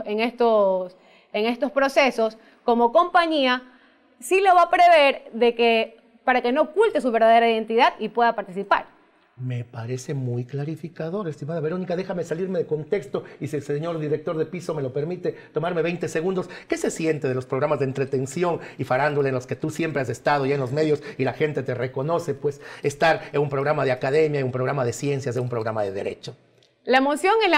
estos procesos como compañía, sí lo va a prever para que no oculte su verdadera identidad y pueda participar. Me parece muy clarificador, estimada Verónica. Déjame salirme de contexto y si el señor director de piso me lo permite, tomarme 20 segundos. ¿Qué se siente de los programas de entretención y farándula en los que tú siempre has estado ya en los medios y la gente te reconoce? Pues estar en un programa de academia, en un programa de ciencias, en un programa de derecho. La emoción es la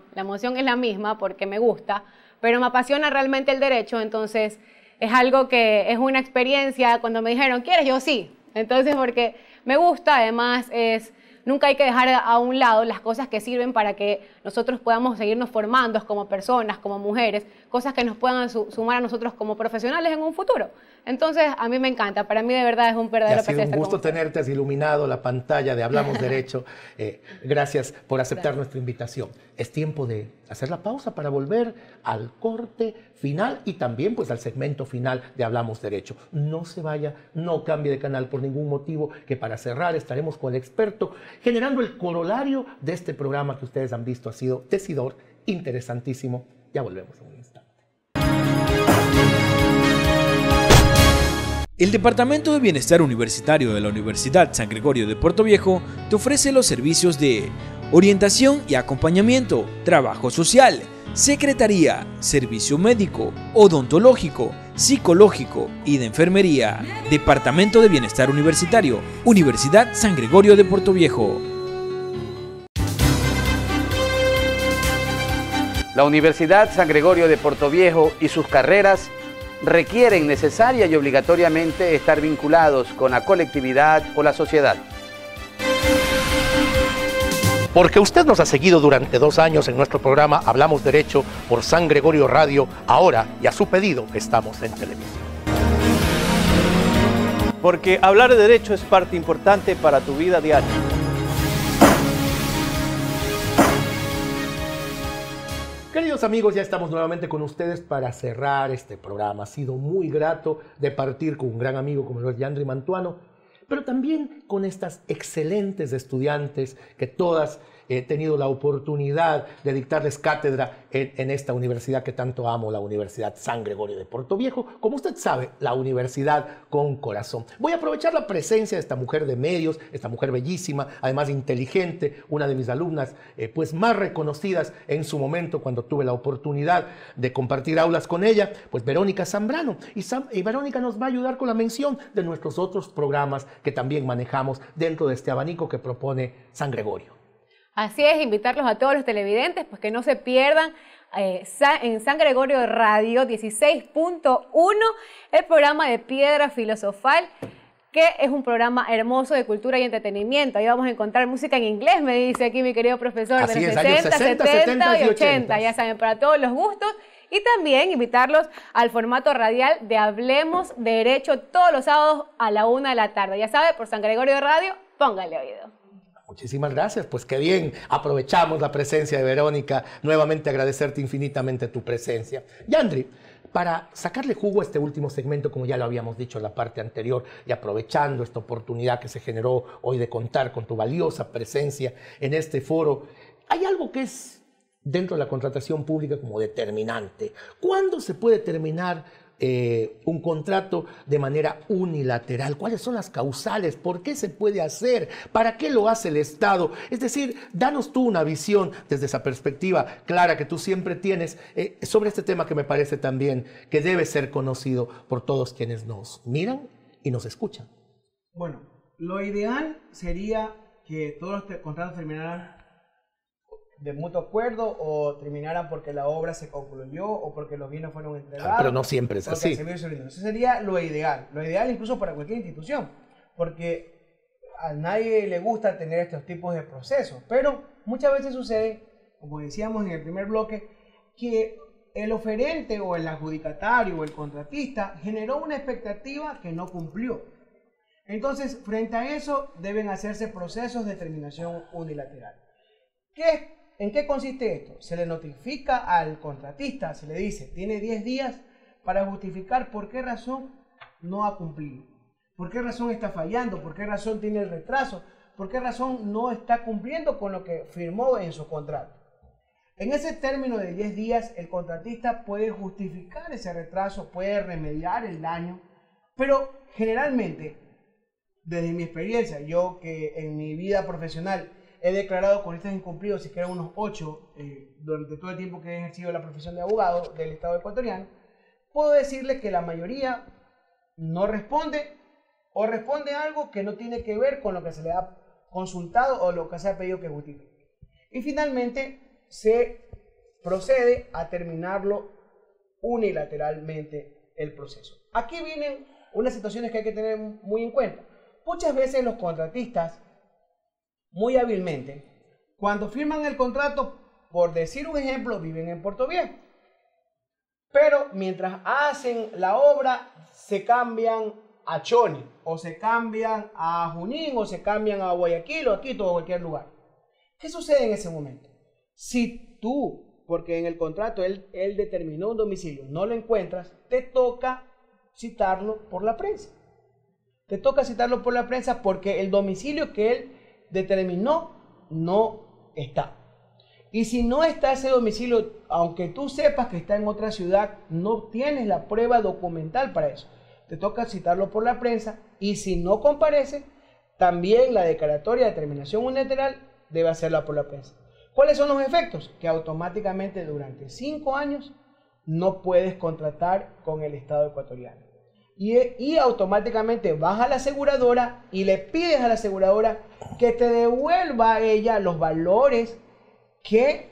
misma porque me gusta, pero me apasiona realmente el derecho, entonces es algo que es una experiencia. Cuando me dijeron, ¿quieres? Yo sí. Entonces, porque me gusta, además nunca hay que dejar a un lado las cosas que sirven para que nosotros podamos seguirnos formando como personas, como mujeres, cosas que nos puedan sumar a nosotros como profesionales en un futuro. Entonces, a mí me encanta, para mí de verdad es un verdadero placer. Ha sido un gusto tenerte, has iluminado la pantalla de Hablamos Derecho. Gracias por aceptar nuestra invitación. Es tiempo de hacer la pausa para volver al corte final y también pues al segmento final de Hablamos Derecho. No se vaya, no cambie de canal por ningún motivo, que para cerrar estaremos con el experto generando el corolario de este programa que ustedes han visto. Ha sido decidor, interesantísimo. Ya volvemos en un instante. El Departamento de Bienestar Universitario de la Universidad San Gregorio de Puerto Viejo te ofrece los servicios de orientación y acompañamiento, trabajo social, secretaría, servicio médico, odontológico, psicológico y de enfermería. Departamento de Bienestar Universitario, Universidad San Gregorio de Puerto Viejo. La Universidad San Gregorio de Puerto Viejo y sus carreras requieren necesaria y obligatoriamente estar vinculados con la colectividad o la sociedad. Porque usted nos ha seguido durante 2 años en nuestro programa Hablamos Derecho por San Gregorio Radio, ahora y a su pedido estamos en televisión. Porque hablar de derecho es parte importante para tu vida diaria. Queridos amigos, ya estamos nuevamente con ustedes para cerrar este programa. Ha sido muy grato de partir con un gran amigo como lo es Yandri Mantuano, pero también con estas excelentes estudiantes que todas he tenido la oportunidad de dictarles cátedra en esta universidad que tanto amo, la Universidad San Gregorio de Puerto Viejo. Como usted sabe, la universidad con corazón. Voy a aprovechar la presencia de esta mujer de medios, esta mujer bellísima, además inteligente, una de mis alumnas pues más reconocidas en su momento cuando tuve la oportunidad de compartir aulas con ella, pues Verónica Zambrano. Y Verónica nos va a ayudar con la mención de nuestros otros programas que también manejamos dentro de este abanico que propone San Gregorio. Así es, invitarlos a todos los televidentes, pues que no se pierdan en San Gregorio Radio 16.1, el programa de Piedra Filosofal, que es un programa hermoso de cultura y entretenimiento. Ahí vamos a encontrar música en inglés, me dice aquí mi querido profesor, Así de los es, 60, 70 y 80, 80. ya saben, para todos los gustos. Y también invitarlos al formato radial de Hablemos Derecho todos los sábados a la 1 de la tarde. Ya sabe, por San Gregorio de Radio, póngale oído. Muchísimas gracias, pues qué bien, aprovechamos la presencia de Verónica, nuevamente agradecerte infinitamente tu presencia. Yandri, para sacarle jugo a este último segmento, como ya lo habíamos dicho en la parte anterior, y aprovechando esta oportunidad que se generó hoy de contar con tu valiosa presencia en este foro, hay algo que es dentro de la contratación pública como determinante. ¿Cuándo se puede terminar un contrato de manera unilateral? ¿Cuáles son las causales? ¿Por qué se puede hacer? ¿Para qué lo hace el Estado? Es decir, danos tú una visión desde esa perspectiva clara que tú siempre tienes sobre este tema que me parece también que debe ser conocido por todos quienes nos miran y nos escuchan. Bueno, lo ideal sería que todos los contratos terminaran de mutuo acuerdo o terminaran porque la obra se concluyó o porque los bienes fueron entregados. Pero no siempre es así. Eso sería lo ideal incluso para cualquier institución, porque a nadie le gusta tener estos tipos de procesos, pero muchas veces sucede, como decíamos en el primer bloque, que el oferente o el adjudicatario o el contratista generó una expectativa que no cumplió. Entonces, frente a eso, deben hacerse procesos de terminación unilateral. ¿En qué consiste esto? Se le notifica al contratista, se le dice, tiene 10 días para justificar por qué razón no ha cumplido, por qué razón está fallando, por qué razón tiene el retraso, por qué razón no está cumpliendo con lo que firmó en su contrato. En ese término de 10 días, el contratista puede justificar ese retraso, puede remediar el daño, pero generalmente, desde mi experiencia, yo que en mi vida profesional he declarado contratistas incumplidos, siquiera unos 8 durante todo el tiempo que he ejercido la profesión de abogado del Estado ecuatoriano, puedo decirle que la mayoría no responde o responde algo que no tiene que ver con lo que se le ha consultado o lo que se ha pedido que justifique. Y finalmente se procede a terminarlo unilateralmente el proceso. Aquí vienen unas situaciones que hay que tener muy en cuenta. Muchas veces los contratistas, muy hábilmente, cuando firman el contrato, por decir un ejemplo, viven en Puerto Viejo, pero mientras hacen la obra se cambian a Chone, o se cambian a Junín, o se cambian a Guayaquil, o a Quito, o a cualquier lugar. ¿Qué sucede en ese momento? Si tú, porque en el contrato él determinó un domicilio, no lo encuentras, te toca citarlo por la prensa. Te toca citarlo por la prensa porque el domicilio que él determinó no está. Y si no está ese domicilio, aunque tú sepas que está en otra ciudad, no tienes la prueba documental para eso. Te toca citarlo por la prensa y si no comparece, también la declaratoria de terminación unilateral debe hacerla por la prensa. ¿Cuáles son los efectos? Que automáticamente durante 5 años no puedes contratar con el Estado ecuatoriano. Y automáticamente vas a la aseguradora y le pides a la aseguradora que te devuelva a ella los valores que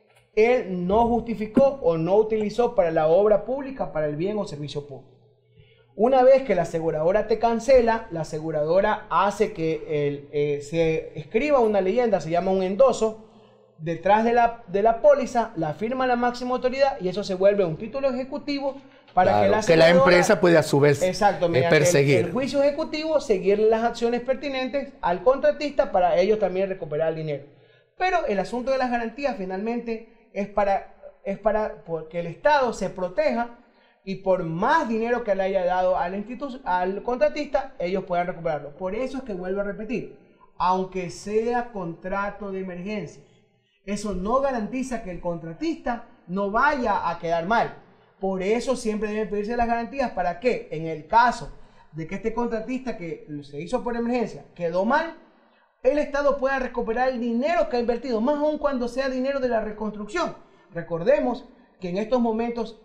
él no justificó o no utilizó para la obra pública, para el bien o servicio público. Una vez que la aseguradora te cancela, la aseguradora hace que se escriba una leyenda, se llama un endoso, detrás de la póliza, la firma la máxima autoridad y eso se vuelve un título ejecutivo para que la empresa puede a su vez perseguir. El juicio ejecutivo, seguir las acciones pertinentes al contratista para ellos también recuperar el dinero. Pero el asunto de las garantías finalmente es para que el Estado se proteja y por más dinero que le haya dado al contratista, ellos puedan recuperarlo. Por eso es que vuelvo a repetir, aunque sea contrato de emergencia, eso no garantiza que el contratista no vaya a quedar mal. Por eso siempre deben pedirse las garantías para que en el caso de que este contratista que se hizo por emergencia quedó mal, el Estado pueda recuperar el dinero que ha invertido, más aún cuando sea dinero de la reconstrucción. Recordemos que en estos momentos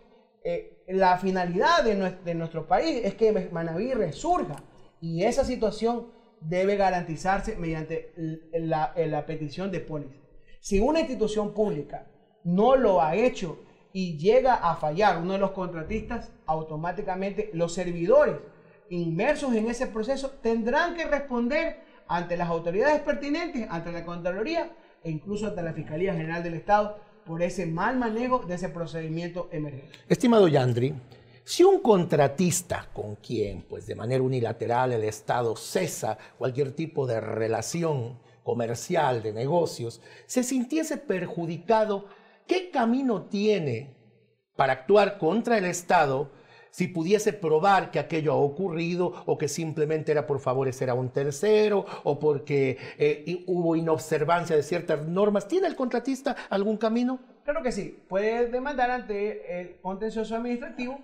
la finalidad de nuestro país es que Manaví resurja y esa situación debe garantizarse mediante la petición de póliza. Si una institución pública no lo ha hecho y llega a fallar uno de los contratistas, automáticamente los servidores inmersos en ese proceso tendrán que responder ante las autoridades pertinentes, ante la Contraloría e incluso ante la Fiscalía General del Estado por ese mal manejo de ese procedimiento emergente. Estimado Yandri, si un contratista con quien, pues de manera unilateral, el Estado cesa cualquier tipo de relación comercial, de negocios, se sintiese perjudicado, ¿qué camino tiene para actuar contra el Estado si pudiese probar que aquello ha ocurrido o que simplemente era por favorecer a un tercero o porque hubo inobservancia de ciertas normas? ¿Tiene el contratista algún camino? Claro que sí. Puede demandar ante el contencioso administrativo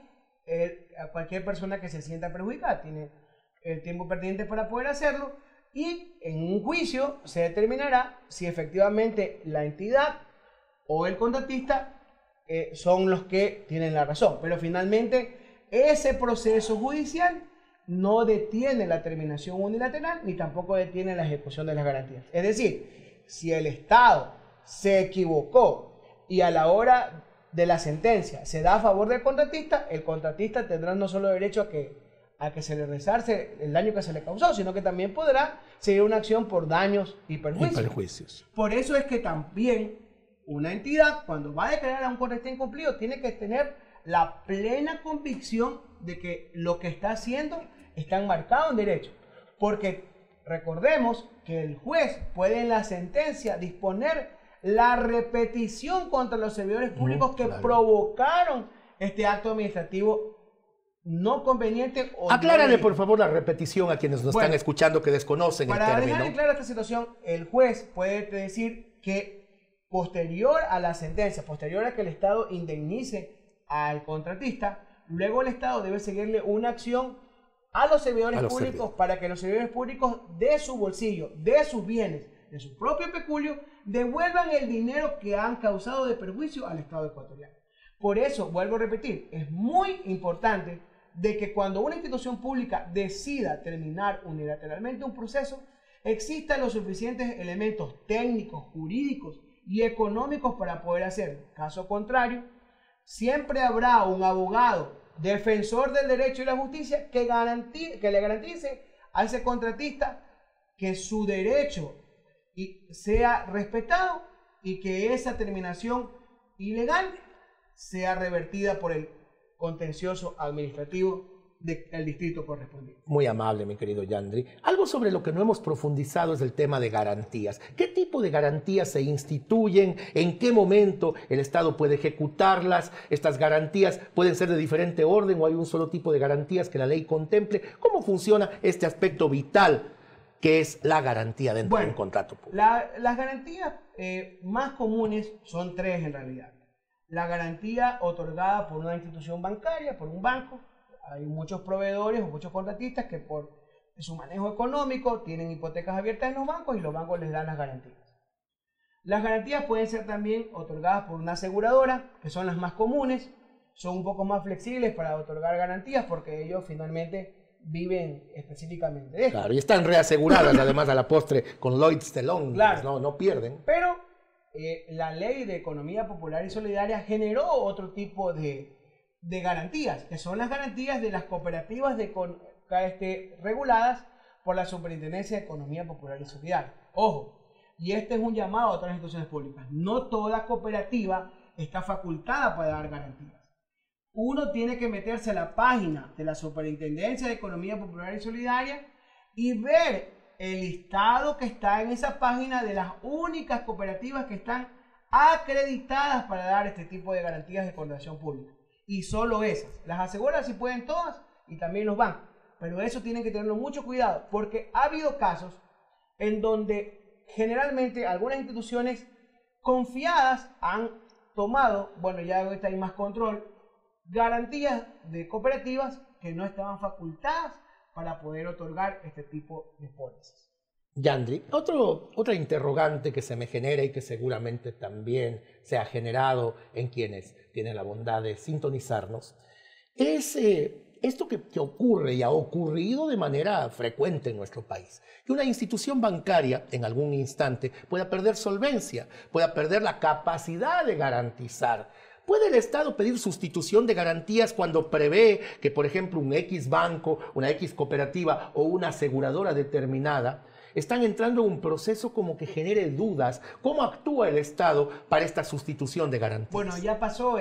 a cualquier persona que se sienta perjudicada. Tiene el tiempo pertinente para poder hacerlo y en un juicio se determinará si efectivamente la entidad o el contratista son los que tienen la razón. Pero finalmente ese proceso judicial no detiene la terminación unilateral ni tampoco detiene la ejecución de las garantías. Es decir, si el Estado se equivocó y a la hora de la sentencia se da a favor del contratista, el contratista tendrá no solo derecho a que se le resarce el daño que se le causó, sino que también podrá seguir una acción por daños y perjuicios. Por eso es que también una entidad, cuando va a declarar a un contratista incumplido, tiene que tener la plena convicción de que lo que está haciendo está enmarcado en derecho. Porque recordemos que el juez puede en la sentencia disponer la repetición contra los servidores públicos que provocaron este acto administrativo no conveniente. Aclárale por favor la repetición a quienes nos están escuchando que desconocen el término. Para dejar en clara esta situación, el juez puede decir que posterior a la sentencia, posterior a que el Estado indemnice al contratista, luego el Estado debe seguirle una acción a los servidores públicos para que los servidores públicos de su bolsillo, de sus bienes, de su propio peculio, devuelvan el dinero que han causado de perjuicio al Estado ecuatoriano. Por eso, vuelvo a repetir, es muy importante de que cuando una institución pública decida terminar unilateralmente un proceso, existan los suficientes elementos técnicos, jurídicos y económicos para poder hacerlo. Caso contrario, siempre habrá un abogado defensor del derecho y la justicia que le garantice a ese contratista que su derecho sea respetado y que esa terminación ilegal sea revertida por el contencioso administrativo del distrito correspondiente. Muy amable, mi querido Yandri. Algo sobre lo que no hemos profundizado es el tema de garantías. ¿Qué tipo de garantías se instituyen? ¿En qué momento el Estado puede ejecutarlas? ¿Estas garantías pueden ser de diferente orden o hay un solo tipo de garantías que la ley contemple? ¿Cómo funciona este aspecto vital que es la garantía dentro de un contrato público? Las garantías más comunes son tres en realidad. La garantía otorgada por una institución bancaria, por un banco. Hay muchos proveedores o muchos contratistas que por su manejo económico tienen hipotecas abiertas en los bancos y los bancos les dan las garantías. Las garantías pueden ser también otorgadas por una aseguradora, que son las más comunes, son un poco más flexibles para otorgar garantías porque ellos finalmente viven específicamente de esto. Claro, y están reaseguradas además a la postre con Lloyds de Londres, claro. no pierden. Pero la ley de economía popular y solidaria generó otro tipo de garantías, que son las garantías de las cooperativas reguladas por la Superintendencia de Economía Popular y Solidaria. Ojo, y este es un llamado a otras instituciones públicas. No toda cooperativa está facultada para dar garantías. Uno tiene que meterse a la página de la Superintendencia de Economía Popular y Solidaria y ver el listado que está en esa página de las únicas cooperativas que están acreditadas para dar este tipo de garantías de coordinación pública. Y solo esas. Las aseguradoras sí pueden todas y también los bancos. Pero eso tienen que tenerlo mucho cuidado porque ha habido casos en donde generalmente algunas instituciones confiadas han tomado, bueno, ya ahorita hay más control, garantías de cooperativas que no estaban facultadas para poder otorgar este tipo de pólizas. Yandri, otra interrogante que se me genera y que seguramente también se ha generado en quienes tienen la bondad de sintonizarnos, es esto que ocurre y ha ocurrido de manera frecuente en nuestro país. Que una institución bancaria en algún instante pueda perder solvencia, pueda perder la capacidad de garantizar, ¿Puede el Estado pedir sustitución de garantías cuando prevé que, por ejemplo, un X banco, una X cooperativa o una aseguradora determinada están entrando en un proceso como que genere dudas? ¿Cómo actúa el Estado para esta sustitución de garantías? Bueno, ya pasó,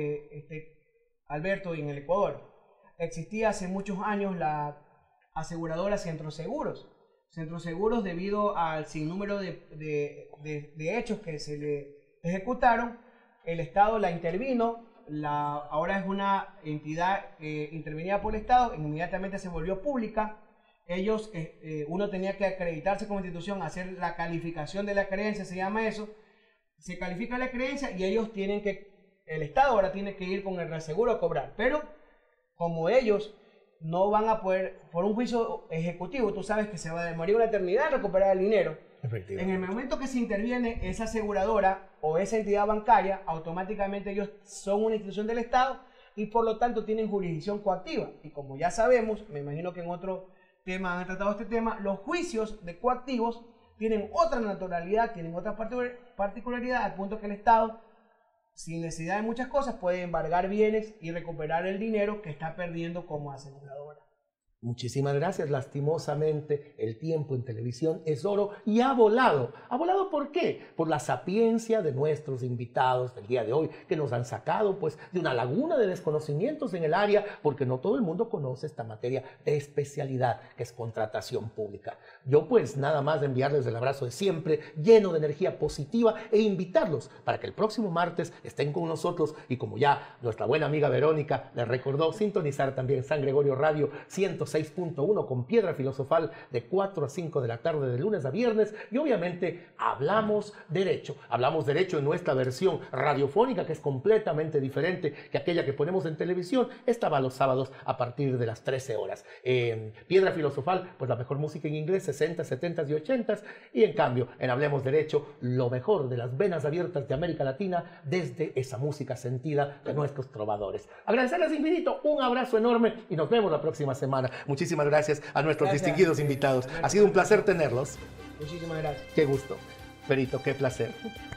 Alberto, en el Ecuador. Existía hace muchos años la aseguradora Centros Seguros. Centros Seguros, debido al sinnúmero de hechos que se le ejecutaron, el Estado la intervino. Ahora es una entidad intervenida por el Estado, inmediatamente se volvió pública. Ellos, uno tenía que acreditarse como institución, hacer la calificación de la creencia, se llama eso. Se califica la creencia y ellos tienen que, el Estado ahora tiene que ir con el reaseguro a cobrar. Pero como ellos no van a poder, por un juicio ejecutivo, tú sabes que se va a demorar una eternidad en recuperar el dinero. En el momento que se interviene esa aseguradora o esa entidad bancaria, automáticamente ellos son una institución del Estado y por lo tanto tienen jurisdicción coactiva. Y como ya sabemos, me imagino que en otro tema han tratado este tema, los juicios de coactivos tienen otra naturalidad, tienen otra particularidad, al punto que el Estado, sin necesidad de muchas cosas, puede embargar bienes y recuperar el dinero que está perdiendo como aseguradora. Muchísimas gracias. Lastimosamente, el tiempo en televisión es oro y ha volado. ¿Ha volado por qué? Por la sapiencia de nuestros invitados del día de hoy, que nos han sacado pues de una laguna de desconocimientos en el área, porque no todo el mundo conoce esta materia de especialidad que es contratación pública. Yo pues nada más de enviarles el abrazo de siempre, lleno de energía positiva, e invitarlos para que el próximo martes estén con nosotros y, como ya nuestra buena amiga Verónica les recordó, sintonizar también San Gregorio Radio 106.1 con Piedra Filosofal de 4 a 5 de la tarde de lunes a viernes. Y obviamente hablamos derecho en nuestra versión radiofónica, que es completamente diferente que aquella que ponemos en televisión. Esta va los sábados a partir de las 13 horas. En Piedra Filosofal, pues la mejor música en inglés, 60, 70 y 80. Y en cambio, en Hablemos Derecho, lo mejor de las venas abiertas de América Latina desde esa música sentida de nuestros trovadores. Agradecerles infinito, un abrazo enorme y nos vemos la próxima semana. Muchísimas gracias a nuestros distinguidos invitados. Ha sido un placer tenerlos. Muchísimas gracias. Qué gusto. Perito, qué placer.